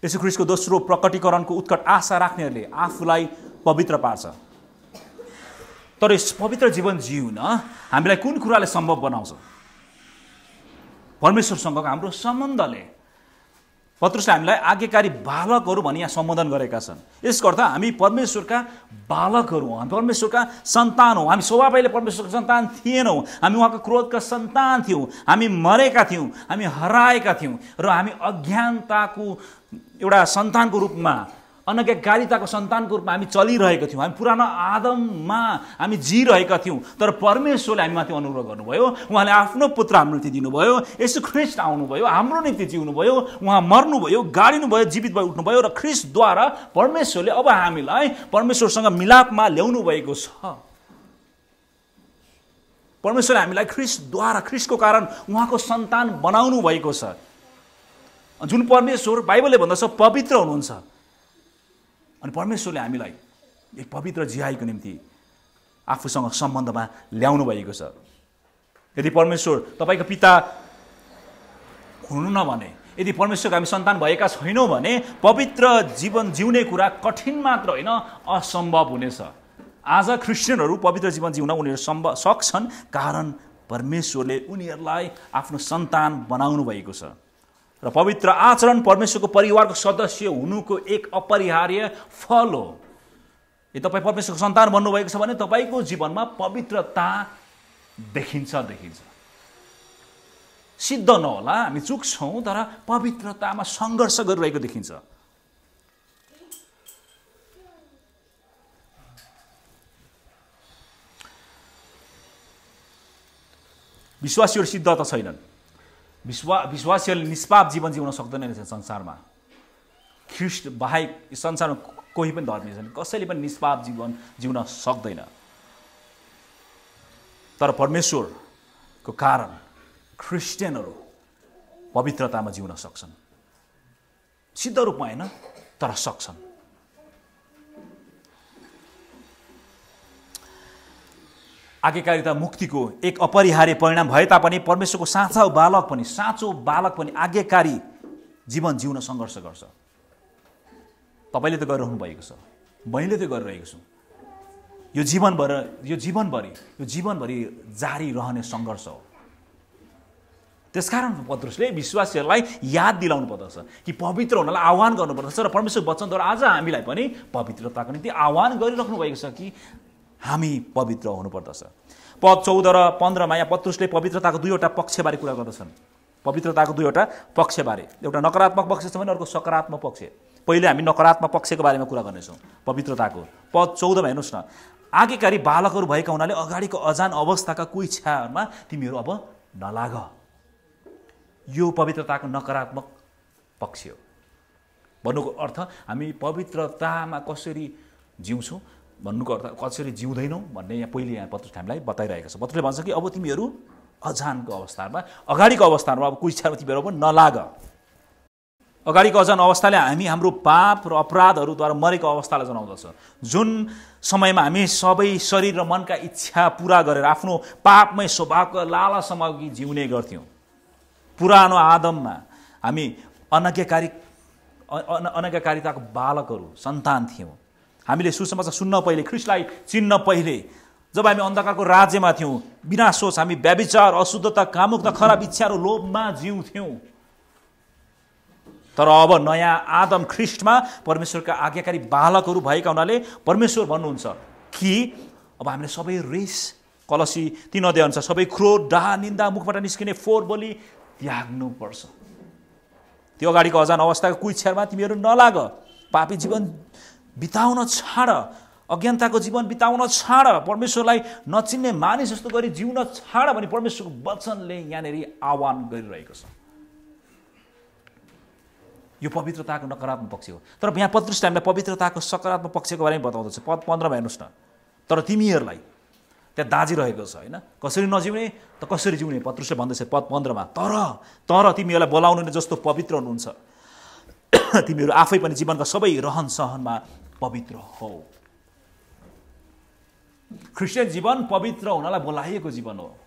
येशू ख्रीष्टको दोस्रो प्रकटीकरणको उत्कट आशा राख्नेहरूले आफूलाई पवित्र पार्छ। तर यस पवित्र जीवन जिउन हामीलाई कुन कुराले सम्भव बनाउँछ? परमेश्वरसँगको हाम्रो सम्बन्धले। पत्रुसले हामीलाई आज्ञाकारी बालकहरू भनी यहाँ सम्बोधन गरेका छन्। यसको अर्थ हामी परमेश्वरका बालकहरू हौँ, हामी परमेश्वरका सन्तान हौँ। हामी स्वभावैले परमेश्वरका सन्तान थिएनौँ, हामी उहाँको क्रोधका सन्तान थियौँ, हामी मरेका थियौँ, हामी हराएका थियौँ र हामी अज्ञानताको एउटा सन्तानको रूपमा, अनज्ञाकारिताको सन्तानको रूपमा हामी चलिरहेका थियौँ। हामी पुरानो आदममा हामी जिरहेका थियौँ। तर परमेश्वरले हामीमाथि अनुग्रह गर्नुभयो, उहाँले आफ्नो पुत्र हाम्रो निम्ति दिनुभयो, येशू ख्रीष्ट आउनुभयो, हाम्रो निम्ति जिउनुभयो, उहाँ मर्नुभयो, गाडिनुभयो, जीवित भई उठ्नुभयो र ख्रीष्टद्वारा परमेश्वरले अब हामीलाई परमेश्वरसँग मिलापमा ल्याउनु भएको छ। परमेश्वरले हामीलाई ख्रीष्टद्वारा, ख्रीष्टको कारण उहाँको सन्तान बनाउनु भएको छ। जुन परमेश्वर बाइबलले भन्दछ पवित्र हुनुहुन्छ, अनि परमेश्वरले हामीलाई एक पवित्र जियाइको निम्ति आफूसँग सम्बन्धमा ल्याउनु भएको छ। यदि परमेश्वर तपाईँको पिता हुनु नभने, यदि परमेश्वरको हामी सन्तान भएका छैनौँ भने पवित्र जीवन जिउने कुरा कठिन मात्र होइन, असम्भव हुनेछ। आज क्रिस्चियनहरू पवित्र जीवन जिउन उनीहरू सम्भव सक्छन्, कारण परमेश्वरले उनीहरूलाई आफ्नो सन्तान बनाउनु भएको छ। र पवित्र आचरण परमेश्वरको परिवारको सदस्य हुनुको एक अपरिहार्य फल हो। यदि तपाईँ परमेश्वरको सन्तान बन्नुभएको छ भने तपाईँको जीवनमा पवित्रता देखिन्छ देखिन्छ सिद्ध नहोला, हामी चुक्छौँ, तर पवित्रतामा सङ्घर्ष गरिरहेको देखिन्छ। विश्वासीहरू सिद्ध त छैनन्। विश्वा विश्वासीहरूले निष्पाप जीवन जिउन सक्दैन रहेछ संसारमा। ख्रीष्ट बाहेक यस संसारमा कोही पनि धर्मी छैन, कसैले पनि निष्पाप जीवन जिउन सक्दैन। तर परमेश्वरको कारण क्रिस्चियनहरू पवित्रतामा जिउन सक्छन्, सिद्ध रूपमा होइन, तर सक्छन्। आज्ञाकारिता मुक्तिको एक अपरिहार्य परिणाम भए तापनि परमेश्वरको साँचो बालक पनि साँचो बालक पनि आज्ञाकारी जीवन जिउन सङ्घर्ष गर्छ। तपाईँले त गरिरहनु भएको छ, मैले त गरिरहेको छु। यो जीवनभर यो जीवनभरि यो जीवनभरि जारी रहने सङ्घर्ष हो। त्यसकारण पत्रुसले विश्वासीहरूलाई याद दिलाउनु पर्दछ कि पवित्र हुनलाई आह्वान गर्नुपर्दछ र परमेश्वर वचनद्वारा आज हामीलाई पनि पवित्रताको निम्ति आह्वान गरिराख्नु भएको छ कि हामी पवित्र हुनुपर्दछ। पद चौध र पन्ध्रमा यहाँ पत्रुसले पवित्रताको दुईवटा पक्षबारे कुरा गर्दछन्। पवित्रताको दुईवटा पक्षबारे, एउटा नकारात्मक पक्ष छ भने अर्को सकारात्मक पक्ष। पहिले हामी नकारात्मक पक्षको बारेमा कुरा गर्नेछौँ पवित्रताको। पद चौधमा हेर्नुहोस् न, आज्ञाकारी बालकहरू भएका हुनाले अगाडिको अजान अवस्थाका कुइच्छाहरूमा तिमीहरू अब नलाग। यो पवित्रताको नकारात्मक पक्ष हो। भन्नुको अर्थ हामी पवित्रतामा कसरी जिउँछौँ भन्नुको अर्थ कसरी जिउँदैनौँ भन्ने यहाँ पहिले यहाँ पत्रुसले हामीलाई बताइरहेको छ। पत्रुसले भन्छ कि अब तिमीहरू अजानको अवस्थामा, अगाडिको अवस्थामा अब कुइच्छामा तिमीहरू अब नलाग। अगाडिको अजान अवस्थाले हामी हाम्रो पाप र अपराधहरूद्वारा मरेको अवस्थालाई जनाउँदछ, जुन समयमा हामी सबै शरीर र मनका इच्छा पुरा गरेर आफ्नो पापमय स्वभावको लालसामा जिउने गर्थ्यौँ। पुरानो आदममा हामी अनज्ञाकारी अनज्ञाकारिताको बालकहरू सन्तान थियौँ। हामीले सुसमाचार सुन्न पहिले, ख्रीष्टलाई चिन्न पहिले, जब हामी अन्धकारको राज्यमा थियौँ, बिना सोच हामी व्यभिचार, अशुद्धता, कामुकता, खराब इच्छा र लोभमा जिउँथ्यौँ। तर अब नयाँ आदम ख्रीष्टमा परमेश्वरका आज्ञाकारी बालकहरू भएका हुनाले परमेश्वर भन्नुहुन्छ कि अब हामीले सबै रेस, कलसी तीन अध्याय अनुसार सबै क्रोध, डाहा, निन्दा, मुखबाट निस्किने फोहोर बोली त्याग्नुपर्छ। त्यो अगाडिको अजान अवस्थाको कुइच्छामा तिमीहरू नलाग। पापी जीवन बिताउन छाड, अज्ञानताको जीवन बिताउन छाड, परमेश्वरलाई नचिन्ने मानिस जस्तो गरी जिउन छाड भनी परमेश्वरको वचनले यहाँनिर आह्वान गरिरहेको छ। यो पवित्रताको नकारात्मक पक्ष हो। तर यहाँ पत्रुसले हामीलाई पवित्रताको सकारात्मक पक्षको बारेमा बताउँदछ। पद पन्ध्रमा हेर्नुहोस् न, तर तिमीहरूलाई त्यहाँ दाजिरहेको छ होइन, कसरी नजिउने त कसरी जिउने पत्रुसले भन्दैछ पद पन्ध्रमा, तर तर तिमीहरूलाई बोलाउनु जस्तो पवित्र हुनुहुन्छ, तिमीहरू आफै पनि जीवनका सबै रहन सहनमा पवित्र हो। क्रिस्चियन जीवन पवित्र हुनलाई बोलाइएको जीवन हो।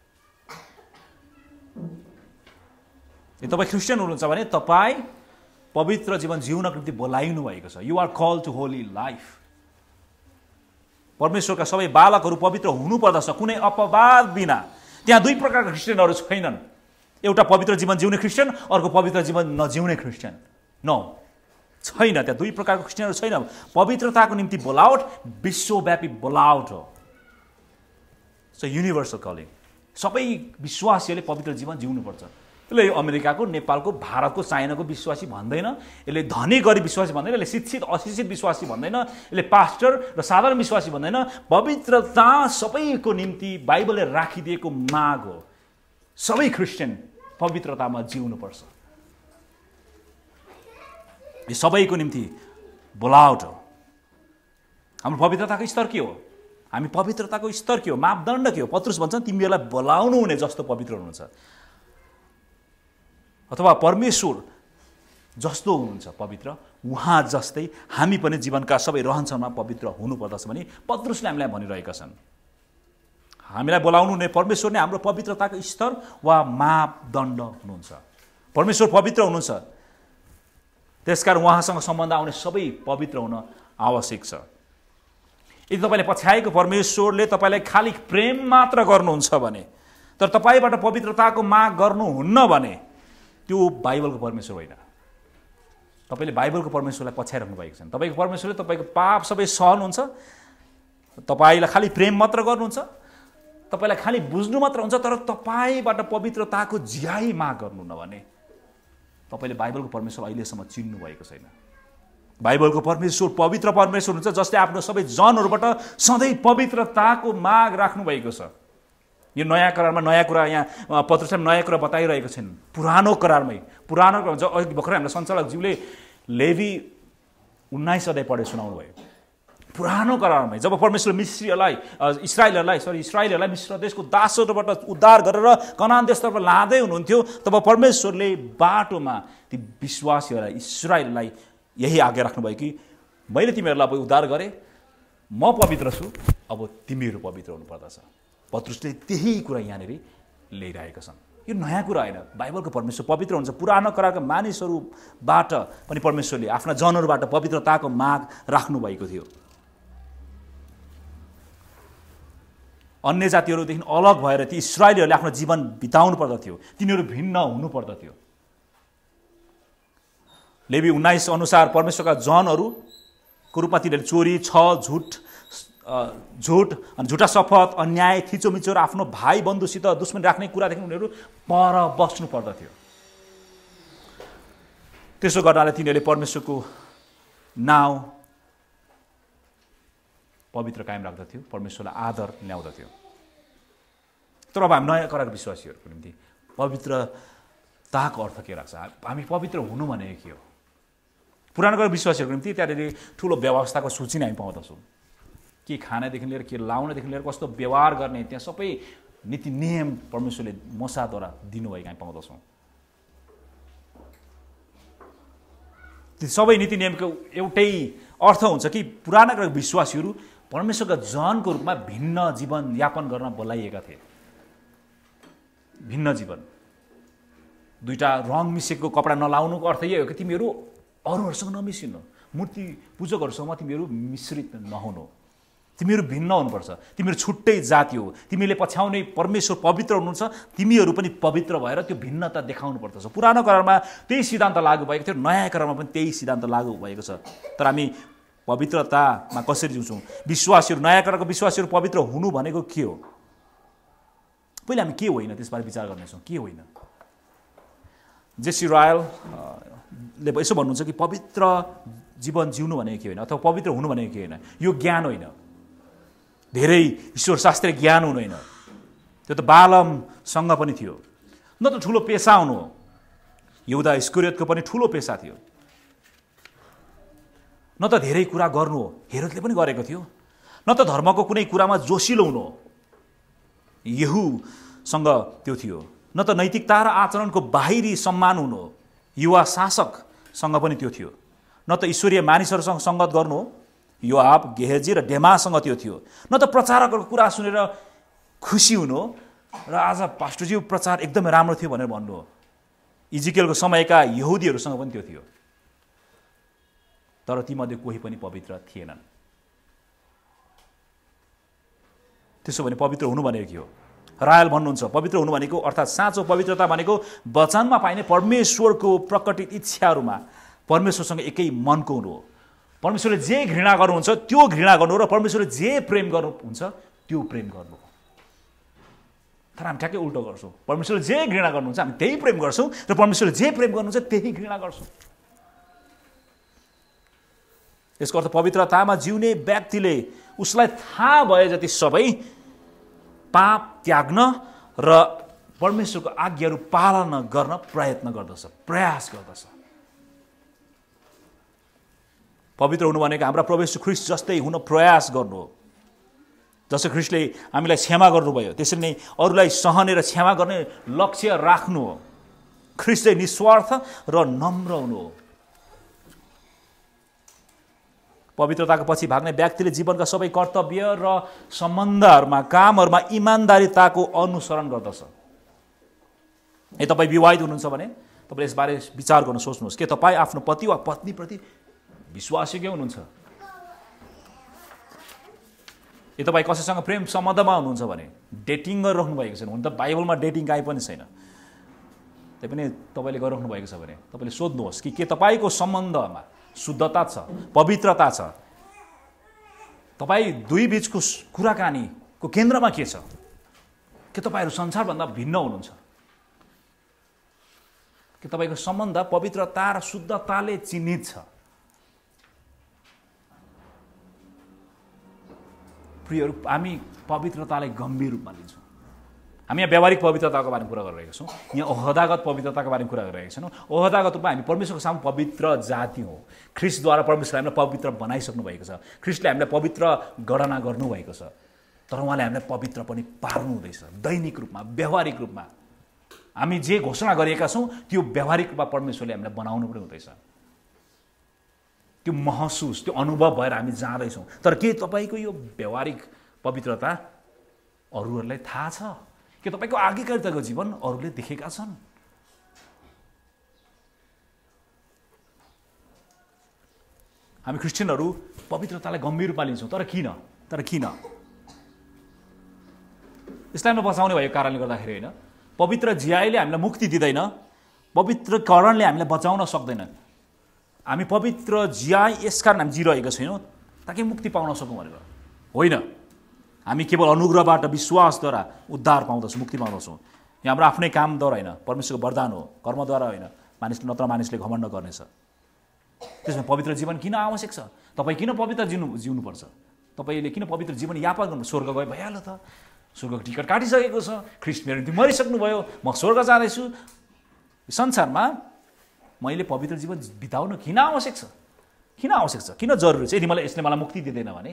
यदि तपाईँ क्रिस्चियन हुनुहुन्छ भने तपाईँ पवित्र जीवन जिउनको निम्ति बोलाइनु भएको छ। You are call to holy life. परमेश्वरका सबै बालकहरू पवित्र हुनुपर्दछ, कुनै अपवाद बिना। त्यहाँ दुई प्रकारका क्रिस्चियनहरू छैनन्, एउटा पवित्र जीवन जिउने क्रिस्चियन, अर्को पवित्र जीवन नजिउने क्रिस्चियन। नो, छैन। त्यहाँ दुई प्रकारको क्रिस्चियनहरू छैन। पवित्रताको निम्ति बोलावट विश्वव्यापी बोलावट हो। So universal calling. सबै विश्वासीहरूले पवित्र जीवन जिउनुपर्छ। यसले अमेरिकाको, नेपालको, भारतको, चाइनाको विश्वासी भन्दैन, यसले धनी गरिब विश्वासी भन्दैन, यसले शिक्षित अशिक्षित विश्वासी भन्दैन, यसले पास्टर र साधारण विश्वासी भन्दैन। पवित्रता सबैको निम्ति बाइबलले राखिदिएको माग हो। सबै क्रिस्चियन पवित्रतामा जिउनुपर्छ। यो सबैको निम्ति बोलावट हो। हाम्रो पवित्रताको स्तर के हो? हामी पवित्रताको स्तर के हो? मापदण्ड के हो? पत्रुस भन्छन् तिमीहरूलाई बोलाउनु हुने जस्तो पवित्र हुनुहुन्छ, अथवा परमेश्वर जस्तो हुनुहुन्छ पवित्र, उहाँ जस्तै हामी पनि जीवनका सबै रहनसहनमा पवित्र हुनुपर्दछ भनी पत्रुसले हामीलाई भनिरहेका छन्। हामीलाई बोलाउनु हुने परमेश्वर नै हाम्रो पवित्रताको स्तर वा मापदण्ड हुनुहुन्छ। परमेश्वर पवित्र हुनुहुन्छ, त्यसकारण उहाँसँग सम्बन्ध आउने सबै पवित्र हुन आवश्यक छ। यदि तपाईँले पछ्याएको परमेश्वरले तपाईँलाई खालि प्रेम मात्र गर्नुहुन्छ भने, तर तपाईँबाट पवित्रताको माग गर्नुहुन्न भने, त्यो बाइबलको परमेश्वर होइन। तपाईँले बाइबलको परमेश्वरलाई पछ्याइराख्नु भएको छैन। तपाईँको परमेश्वरले तपाईँको पाप सबै सहनुहुन्छ, तपाईँलाई खालि प्रेम मात्र गर्नुहुन्छ, तपाईँलाई खालि बुझ्नु मात्र हुन्छ, तर तपाईँबाट पवित्रताको जियाई माग गर्नुहुन्न भने तपाईँले बाइबलको परमेश्वर अहिलेसम्म चिन्नु भएको छैन। बाइबलको परमेश्वर पवित्र परमेश्वर हुन्छ, जसले आफ्नो सबै जनहरूबाट सधैँ पवित्रताको माग राख्नु भएको छ। यो नयाँ करारमा नयाँ कुरा यहाँ पत्रुसले नयाँ कुरा बताइरहेको छैन, पुरानो करारमै पुरानो करार अघि भर्खरै हामीलाई सञ्चालकज्यूले लेवी उन्नाइस अध्याय पढे सुनाउनु भयो। पुरानो करारमै जब परमेश्वरले मिस्रीहरूलाई इस्राएलहरूलाई सरी इस्राएलहरूलाई मिस्र देशको दासहरूबाट उद्धार गरेर कनान देशतर्फ लाँदै हुनुहुन्थ्यो, तब परमेश्वरले बाटोमा ती विश्वासीहरूलाई इस्राएललाई यही आज्ञा राख्नुभयो कि मैले तिमीहरूलाई अब उद्धार गरेँ, म पवित्र छु, अब तिमीहरू पवित्र हुनुपर्दछ। पत्रुसले त्यही कुरा यहाँनिर ल्याइरहेका छन्। यो नयाँ कुरा होइन, बाइबलको परमेश्वर पवित्र हुन्छ। पुरानो करारका मानिसहरूबाट पनि परमेश्वरले आफ्ना जनहरूबाट पवित्रताको माग राख्नुभएको थियो। अन्य जातिहरूदेखि अलग भएर ती इस्राएलीहरूले आफ्नो जीवन बिताउनु पर्दथ्यो, तिनीहरू भिन्न हुनु पर्दथ्यो। लेवी उन्नाइस अनुसार परमेश्वरका जनहरूको रूपमा तिनीहरूले चोरी, छल, झुट झुट अनि झुटा शपथ, अन्याय, थिचोमिचो र आफ्नो भाइ बन्धुसित दुश्मनी राख्ने कुरादेखि उनीहरू पर बस्नु पर्दथ्यो। त्यसो गर्नाले तिनीहरूले परमेश्वरको नाउँ पवित्र कायम राख्दथ्यो, परमेश्वरलाई आदर ल्याउँदथ्यो। तर अब हामी नयाँ करारको विश्वासीहरूको निम्ति पवित्रताको अर्थ के राख्छ? हामी पवित्र हुनु भनेको के हो? पुरानो करारको विश्वासीहरूको निम्ति त्यहाँनिर ठुलो व्यवस्थाको सूची नै हामी पाउँदछौँ। के खानादेखि लिएर के लाउनदेखि लिएर कस्तो व्यवहार गर्ने, त्यहाँ सबै नीति नियम परमेश्वरले मूसाद्वारा दिनुभएको हामी पाउँदछौँ। ती सबै नीति नियमको एउटै अर्थ हुन्छ कि पुराना करारको विश्वासीहरू परमेश्वरका जनको रूपमा भिन्न जीवन यापन गर्न बोलाइएका थिए। भिन्न जीवन, दुईटा रङ मिसेको कपडा नलाउनुको अर्थ यही हो कि तिमीहरू अरूहरूसँग नमिसिनु, मूर्ति पूजकहरूसँग तिमीहरू मिश्रित नहुनु, तिमीहरू भिन्न हुनुपर्छ, तिमीहरू छुट्टै जाति हो, तिमीले पछ्याउने परमेश्वर पवित्र हुनुहुन्छ, तिमीहरू पनि पवित्र भएर त्यो भिन्नता देखाउनु पर्दछ। पुरानो करारमा त्यही सिद्धान्त लागू भएको थियो, नयाँ करारमा पनि त्यही सिद्धान्त लागू भएको छ। तर हामी पवित्रतामा कसरी जिउँछौँ? विश्वासीहरू, नयाँ करारको विश्वासीहरू पवित्र हुनु भनेको के हो? पहिले हामी के होइन त्यसबारे विचार गर्नेछौँ। के होइन? जेसी रायलले यसो भन्नुहुन्छ कि पवित्र जीवन जिउनु भनेको के होइन, अथवा पवित्र हुनु भनेको के होइन? यो ज्ञान होइन, धेरै ईश्वर शास्त्रीय ज्ञान हुनु होइन, त्यो त बालमसँग पनि थियो, न त ठुलो पेसा हुनु हो। यहुदा इस्करियोतको पनि ठुलो पेसा थियो, न त धेरै कुरा गर्नु हो, हेरोदले पनि गरेको थियो, न त धर्मको कुनै कुरामा जोसिलो हुनु हो, यहुसँग त्यो थियो, न त नैतिकता र आचरणको बाहिरी सम्मान हुनु हो, युवा शासकसँग पनि त्यो थियो, न त ईश्वरीय मानिसहरूसँग सङ्गत गर्नु हो, योआब, गेहजी र डेमासँग त्यो थियो, न त प्रचारकहरूको कुरा सुनेर खुसी हुनु हो र आज पास्टरज्यू प्रचार एकदमै राम्रो थियो भनेर भन्नु हो। इजिकेलको समयका यहुदीहरूसँग पनि त्यो थियो। तर तीमध्ये कोही पनि पवित्र थिएनन्। त्यसो भने पवित्र हुनु भनेको के हो? रायल भन्नुहुन्छ पवित्र हुनु भनेको अर्थात् साँचो पवित्रता भनेको वचनमा पाइने परमेश्वरको प्रकटित इच्छाहरूमा परमेश्वरसँग एकै मनको हुनु हो। परमेश्वरले जे घृणा गर्नुहुन्छ त्यो घृणा गर्नु र परमेश्वरले जे प्रेम गर्नुहुन्छ त्यो प्रेम गर्नु हो। तर हामी ठ्याक्कै उल्टो गर्छौँ। परमेश्वरले जे घृणा गर्नुहुन्छ हामी त्यही प्रेम गर्छौँ र परमेश्वरले जे प्रेम गर्नुहुन्छ त्यही घृणा गर्छौँ। यसको अर्थ पवित्रतामा जिउने व्यक्तिले उसलाई थाहा भए जति सबै पाप त्याग्न र परमेश्वरको आज्ञाहरू पालना गर्न प्रयत्न गर्दछ, प्रयास गर्दछ। पवित्र हुनु भनेको हाम्रा प्रभु येशू ख्रीष्ट जस्तै हुन प्रयास गर्नु हो। जसै ख्रीष्टले हामीलाई क्षमा गर्नुभयो त्यसरी नै अरूलाई सहने र क्षमा गर्ने लक्ष्य राख्नु हो। ख्रीष्ट चाहिँ निस्वार्थ र नम्र हुनु हो। पवित्रताको पछि भाग्ने व्यक्तिले जीवनका सबै कर्तव्य र सम्बन्धहरूमा कामहरूमा इमान्दारिताको अनुसरण गर्दछ। ए तपाईँ विवाहित हुनुहुन्छ भने तपाईँले यसबारे विचार गर्न सोच्नुहोस् के तपाईँ आफ्नो पति वा पत्नीप्रति विश्वासी के हुनुहुन्छ? ए तपाईँ कसैसँग प्रेम सम्बन्धमा हुनुहुन्छ भने डेटिङ गरिराख्नु भएको छैन। हुन त बाइबलमा डेटिङ काहीँ पनि छैन। त्यही पनि तपाईँले गरिराख्नु भएको छ भने तपाईँले सोध्नुहोस् कि के तपाईँको सम्बन्धमा शुद्धता छ, पवित्रता छ? तपाईँ दुई बीचको कुराकानीको केन्द्रमा के छ? के तपाईँहरू संसारभन्दा भिन्न हुनुहुन्छ? के तपाईँको सम्बन्ध पवित्रता र शुद्धताले चिन्हित छ? प्रियहरू, हामी पवित्रतालाई गम्भीर रूपमा लिन्छौँ। हामी यहाँ व्यावहारिक पवित्रताको बारेमा कुरा गरिरहेका छौँ, यहाँ ओहदागत पवित्रताको बारेमा कुरा गरिरहेका छैनौँ। ओहदागत रूपमा हामी परमेश्वरको सामु पवित्र जाति हौँ। ख्रीष्टद्वारा परमेश्वरले हामीलाई पवित्र बनाइसक्नु भएको छ। ख्रीष्टले हामीलाई पवित्र गणना गर्नुभएको छ। तर उहाँले हामीलाई पवित्र पनि पार्नु हुँदैछ, दैनिक रूपमा, व्यावहारिक रूपमा। हामी जे घोषणा गरिएका छौँ त्यो व्यावहारिक रूपमा परमेश्वरले हामीलाई बनाउनु पनि हुँदैछ। त्यो महसुस, त्यो अनुभव भएर हामी जाँदैछौँ। तर के तपाईँको यो व्यावहारिक पवित्रता अरूहरूलाई थाहा छ? के तपाईँको आज्ञाकारिताको जीवन अरूले देखेका छन्? हामी क्रिस्चियनहरू पवित्रतालाई गम्भीर रूपमा लिन्छौँ। तर किन? तर किन? इस्लाममा बचाउने भएको कारणले गर्दाखेरि होइन। पवित्र जियाइले हामीलाई मुक्ति दिँदैन, पवित्रकरणले हामीलाई बचाउन सक्दैन। हामी पवित्र जियाई यसकारण हामी जिरहेका छैनौँ ताकि मुक्ति पाउन सकौँ भनेर होइन। हामी केवल अनुग्रहबाट विश्वासद्वारा उद्धार पाउँदछौँ, मुक्ति पाउँदछौँ। यहाँ हाम्रो आफ्नै कामद्वारा होइन, परमेश्वरको वरदान हो, कर्मद्वारा होइन। मानिस नत्र मानिसले घमण्ड गर्नेछ। त्यसमा पवित्र जीवन किन आवश्यक छ? तपाईँ किन पवित्र जिउनु जिउनुपर्छ? तपाईँले किन पवित्र जीवन यापन गर्नु? स्वर्ग गए भइहाल्यो त। स्वर्गको टिकट काटिसकेको छ। ख्रीष्ट मेरो निम्ति मरिसक्नुभयो, म स्वर्ग जाँदैछु। संसारमा मैले पवित्र जीवन बिताउनु किन आवश्यक छ? किन आवश्यक छ? किन जरुरी छ? यदि मलाई यसले मलाई मुक्ति दिँदैन भने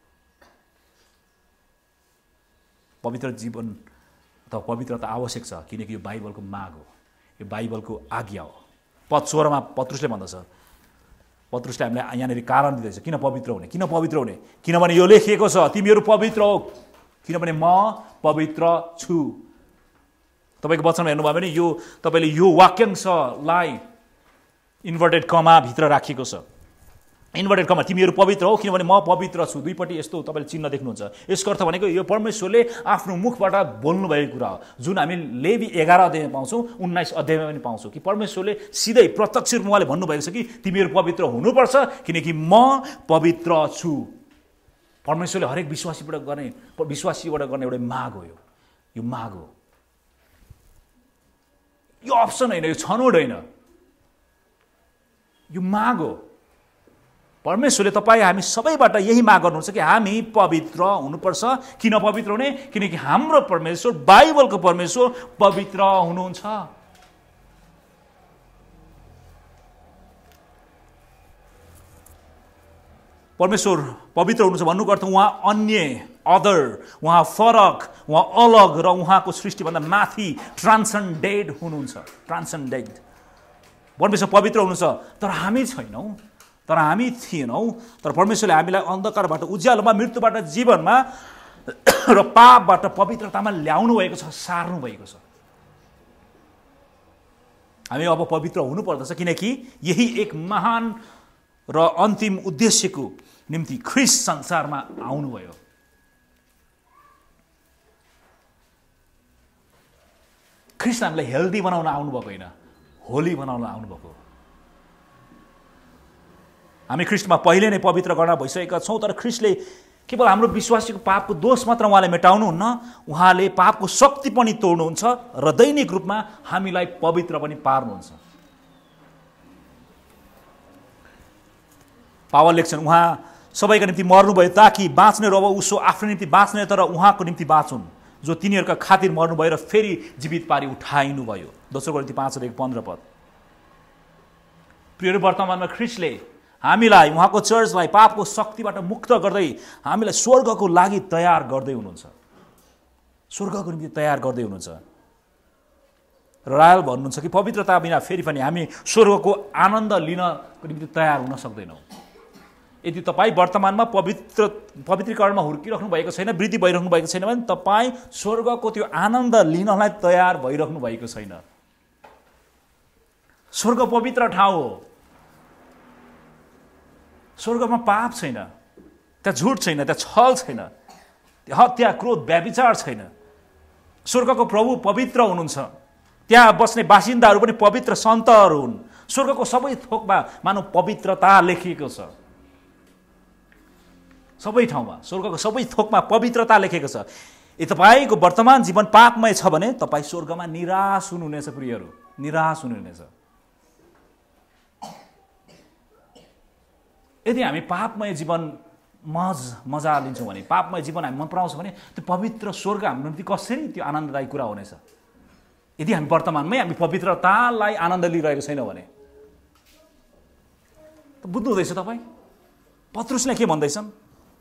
पवित्र जीवन अथवा पवित्रता आवश्यक छ, किनकि यो बाइबलको माग हो, यो बाइबलको आज्ञा हो। पद सोह्रमा पत्रुसले भन्दछ, पत्रुसले हामीलाई यहाँनिर कारण दिँदैछ किन पवित्र हुने। किन पवित्र हुने? किनभने यो लेखिएको छ, तिमीहरू पवित्र हो किनभने म पवित्र छु। तपाईँको वचनमा हेर्नुभयो भने यो तपाईँले यो वाक्यांशलाई इन्भर्टेड कमा भित्र राखिएको छ। इन्भर्टेड कमा, तिमीहरू पवित्र हो किनभने म पवित्र छु। दुईपट्टि यस्तो तपाईँले चिन्ह देख्नुहुन्छ। यसको अर्थ भनेको यो परमेश्वरले आफ्नो मुखबाट बोल्नुभएको कुरा हो, जुन हामी लेवी एघार अध्यायमा पाउँछौँ, उन्नाइस अध्यायमा पनि पाउँछौँ कि परमेश्वरले सिधै प्रत्यक्ष रूपमा उहाँले भन्नुभएको छ कि तिमीहरू पवित्र हुनुपर्छ किनकि म पवित्र छु। परमेश्वरले हरेक विश्वासीबाट गर्ने विश्वासीबाट गर्ने एउटा माग हो। यो यो माग हो, यो अप्सन होइन, यो छनौट होइन, यो माग हो। परमेश्वरले तपाईँ हामी सबैबाट यही माग गर्नुहुन्छ कि हामी पवित्र हुनुपर्छ। किन पवित्र हुने? किनकि हाम्रो परमेश्वर, बाइबलको परमेश्वर पवित्र हुनुहुन्छ। परमेश्वर पवित्र हुनुहुन्छ भन्नुको अर्थ उहाँ अन्य, अदर, उहाँ फरक, उहाँ अलग र उहाँको सृष्टिभन्दा माथि ट्रान्सेन्डेड हुनुहुन्छ। ट्रान्सेन्डेड परमेश्वर पवित्र हुनुहुन्छ। तर हामी छैनौँ, तर हामी थिएनौँ। तर परमेश्वरले हामीलाई अन्धकारबाट उज्यालोमा, मृत्युबाट जीवनमा र पापबाट पवित्रतामा ल्याउनु भएको छ, सार्नु भएको छ। हामी अब पवित्र हुनुपर्दछ किनकि यही एक महान र अन्तिम उद्देश्यको निम्ति ख्रीष्ट संसारमा आउनुभयो। ख्रीष्ट हामीलाई हेल्दी बनाउन आउनुभएको होइन, होली बनाउन आउनुभएको। हामी ख्रीष्टमा पहिले नै पवित्र गर्न भइसकेका छौँ, तर ख्रीष्टले केवल हाम्रो विश्वासीको पापको दोष मात्र उहाँले मेटाउनुहुन्न, उहाँले पापको शक्ति पनि तोड्नुहुन्छ र दैनिक रूपमा हामीलाई पवित्र पनि पार्नुहुन्छ। पावल लेख्छन् उहाँ सबैका निम्ति मर्नुभयो ताकि बाँच्ने र अब उसो आफ्नो निम्ति बाँच्ने तर उहाँको निम्ति बाँचुन् जो तिनीहरूका खातिर मर्नुभयो र फेरि जीवित पारी उठाइनु भयो। दोस्रो कोरिन्थी पाँच अध्याय पन्ध्र पद। प्रियहरू, वर्तमानमा ख्रीष्टले हामीलाई, उहाँको चर्चलाई पापको शक्तिबाट मुक्त गर्दै हामीलाई स्वर्गको लागि तयार गर्दै हुनुहुन्छ, स्वर्गको निम्ति तयार गर्दै हुनुहुन्छ। रायल भन्नुहुन्छ कि पवित्रता बिना फेरि पनि हामी स्वर्गको आनन्द लिनको निम्ति तयार हुन सक्दैनौँ। यदि तपाईँ वर्तमानमा पवित्र पवित्रीकरणमा हुर्किराख्नु भएको छैन, वृद्धि भइराख्नु भएको छैन भने तपाईँ स्वर्गको त्यो आनन्द लिनलाई तयार भइराख्नु भएको छैन। स्वर्ग पवित्र ठाउँ हो, स्वर्गमा पाप छैन, त्यहाँ झुट छैन, त्यहाँ छल छैन, हत्या, क्रोध, व्यभिचार छैन। स्वर्गको प्रभु पवित्र हुनुहुन्छ, त्यहाँ बस्ने बासिन्दाहरू पनि पवित्र सन्तहरू हुन्। स्वर्गको सबै थोकमा मानव पवित्रता लेखिएको छ, सबै ठाउँमा स्वर्गको सबै थोकमा पवित्रता लेखेको छ। यदि तपाईँको वर्तमान जीवन पापमय छ भने तपाईँ स्वर्गमा निराश हुनुहुनेछ। प्रियहरू, निराश हुनुहुनेछ। यदि हामी पापमय जीवन मज मजा लिन्छौँ भने, पापमय जीवन हामी मन पराउँछौँ भने त्यो पवित्र स्वर्ग हाम्रो निम्ति कसरी त्यो आनन्ददायी कुरा हुनेछ? यदि हामी वर्तमानमै हामी पवित्रतालाई आनन्द लिइरहेको छैनौँ भने। बुझ्नु हुँदैछ तपाईँ? पत्रुसले के भन्दैछन्?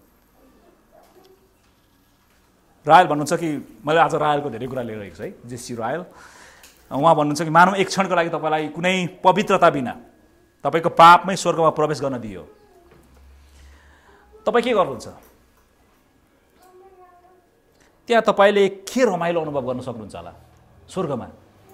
रायल भन्नुहुन्छ कि मैले आज रायलको धेरै कुरा लिइरहेको छु है, जेसी रायल। उहाँ भन्नुहुन्छ कि मानव एक क्षणको लागि तपाईँलाई कुनै पवित्रता बिना तपाईँको पापमै स्वर्गमा प्रवेश गर्न दियो, तपाईँ के गर्नुहुन्छ? त्यहाँ तपाईँले के रमाइलो अनुभव गर्न सक्नुहुन्छ होला स्वर्गमा?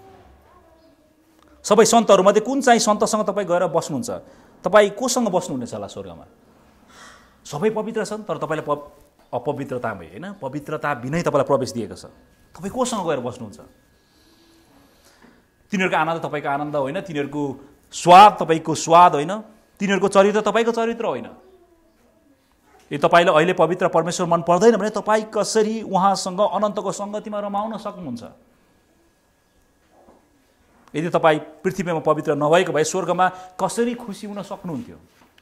सबै सन्तहरूमध्ये कुन चाहिँ सन्तसँग तपाईँ गएर बस्नुहुन्छ? तपाईँ कोसँग बस्नुहुनेछ होला स्वर्गमा? सबै पवित्र छन्, तर तपाईँलाई प अपवित्रतामै होइन, पवित्रता बिनै तपाईँलाई प्रवेश दिएको छ। तपाईँ कोसँग गएर बस्नुहुन्छ? तिनीहरूको आनन्द तपाईँको आनन्द होइन, तिनीहरूको स्वाद तपाईँको स्वाद होइन, तिनीहरूको चरित्र तपाईँको चरित्र होइन। यदि तपाईँलाई अहिले पवित्र परमेश्वर मन पर्दैन भने तपाईँ कसरी उहाँसँग अनन्तको सङ्गतिमा रमाउन सक्नुहुन्छ? यदि तपाईँ पृथ्वीमा पवित्र नभएको भए स्वर्गमा कसरी खुसी हुन सक्नुहुन्थ्यो?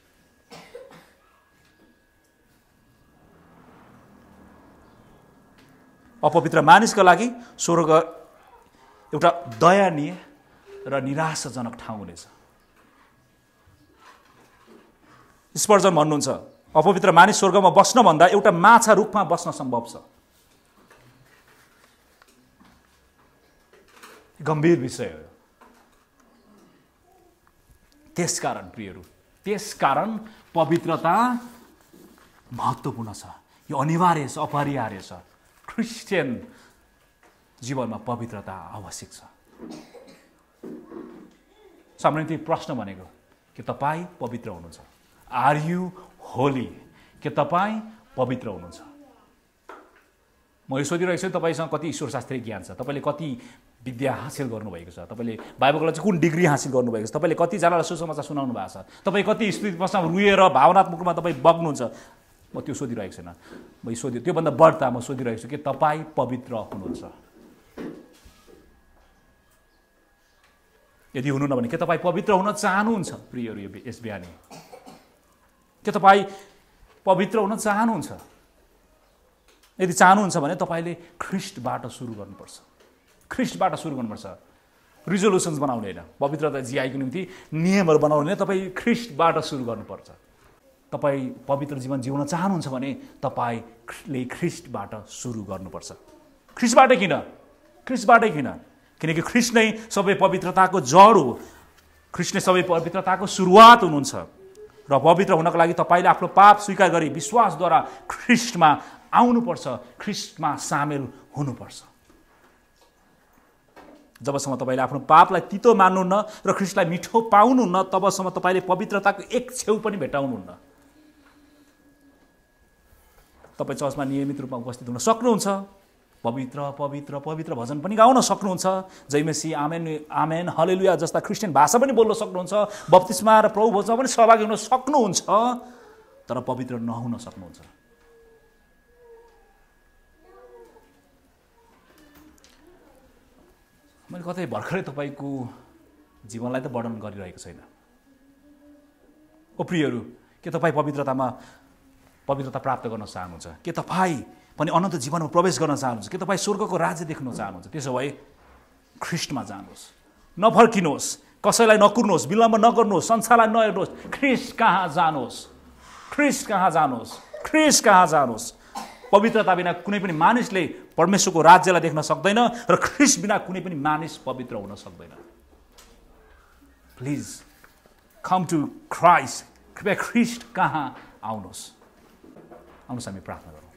अपवित्र मानिसका लागि स्वर्ग एउटा दयनीय र निराशाजनक ठाउँ हुनेछ। स्पर्जन भन्नुहुन्छ अपवित्र मानिस स्वर्गमा बस्नभन्दा एउटा माछा रुखमा बस्न सम्भव छ। गम्भीर विषय हो। त्यसकारण प्रियहरू, त्यसकारण पवित्रता महत्त्वपूर्ण छ, यो अनिवार्य छ, अपरिहार्य छ। क्रिस्चियन जीवनमा पवित्रता आवश्यक छ। सामान्य प्रश्न भनेको के तपाईँ पवित्र हुनुहुन्छ? Are you holy? के तपाईँ पवित्र हुनुहुन्छ? म यो सोधिरहेको छु तपाईँसँग कति ईश्वरशास्त्रीय ज्ञान छ, तपाईँले कति विद्या हासिल गर्नुभएको छ, तपाईँले बाइबललाई चाहिँ कुन डिग्री हासिल गर्नुभएको छ, तपाईँले कतिजनालाई सुसमाचार सुनाउनु भएको छ, तपाईँ कति स्तुति प्रश्नमा रुएर भावनात्मक रूपमा तपाईँ बग्नुहुन्छ, म त्यो सोधिरहेको छैन। म सोधि त्योभन्दा बढ्ता म सोधिरहेको छु कि तपाईँ पवित्र हुनुहुन्छ? यदि हुनुहुन्न भने के तपाईँ पवित्र हुन चाहनुहुन्छ? प्रियहरू, यस बिहानी के तपाईँ पवित्र हुन चाहनुहुन्छ? यदि चाहनुहुन्छ भने तपाईँले ख्रिस्टबाट सुरु गर्नुपर्छ। ख्रिस्टबाट सुरु गर्नुपर्छ। रिजोल्युसन्स बनाउने होइन, पवित्रता जिआईको निम्ति नियमहरू बनाउने, तपाईँ ख्रिस्टबाट सुरु गर्नुपर्छ। तपाईँ पवित्र जीवन जिउन चाहनुहुन्छ भने तपाईँले ख्रिस्टबाट सुरु गर्नुपर्छ। ख्रिस्टबाटै किन? ख्रिस्टबाटै किन? किनकि ख्रिस्ट नै सबै पवित्रताको जड हो। ख्रिस्ट नै सबै पवित्रताको सुरुवात हुनुहुन्छ। र पवित्र हुनको लागि तपाईँले आफ्नो पाप स्वीकार गरी विश्वासद्वारा ख्रिस्टमा आउनुपर्छ, ख्रिस्टमा सामेल हुनुपर्छ। जबसम्म तपाईँले आफ्नो पापलाई तितो मान्नुहुन्न र ख्रीष्टलाई मिठो पाउनुहुन्न तबसम्म तपाईँले पवित्रताको एक छेउ पनि भेटाउनुहुन्न। तपाईँ चर्चमा नियमित रूपमा उपस्थित हुन सक्नुहुन्छ, पवित्र पवित्र पवित्र भजन पनि गाउन सक्नुहुन्छ, जय मसीह आमेन आमेन हालेलुया जस्ता क्रिस्चियन भाषा पनि बोल्न सक्नुहुन्छ, बप्तिस्मा र प्रभु भोजमा पनि सहभागी हुन सक्नुहुन्छ, तर पवित्र नहुन सक्नुहुन्छ। मैले कतै भर्खरै तपाईँको जीवनलाई त वर्णन गरिरहेको छैन। ओ प्रियहरू, के तपाईँ पवित्रतामा पवित्रता प्राप्त गर्न चाहनुहुन्छ? के तपाईँ पनि अनन्त जीवनमा प्रवेश गर्न चाहनुहुन्छ? के तपाईँ स्वर्गको राज्य देख्न चाहनुहुन्छ? त्यसो भए ख्रीष्टमा जानुहोस्, नफर्किनुहोस्, कसैलाई नकुर्नुहोस्, विलम्ब नगर्नुहोस्, संसारलाई नहेर्नुहोस्, ख्रीष्ट कहाँ जानुहोस्, ख्रीष्ट कहाँ जानुहोस्, ख्रीष्ट कहाँ जानुहोस्। पवित्रता बिना कुनै पनि मानिसले परमेश्वरको राज्यलाई देख्न सक्दैन र ख्रीष्ट बिना कुनै पनि मानिस पवित्र हुन सक्दैन। Please come to Christ. कृपया ख्रीष्ट कहाँ आउनुहोस्। आउनुहोस् हामी प्रार्थना गरौँ।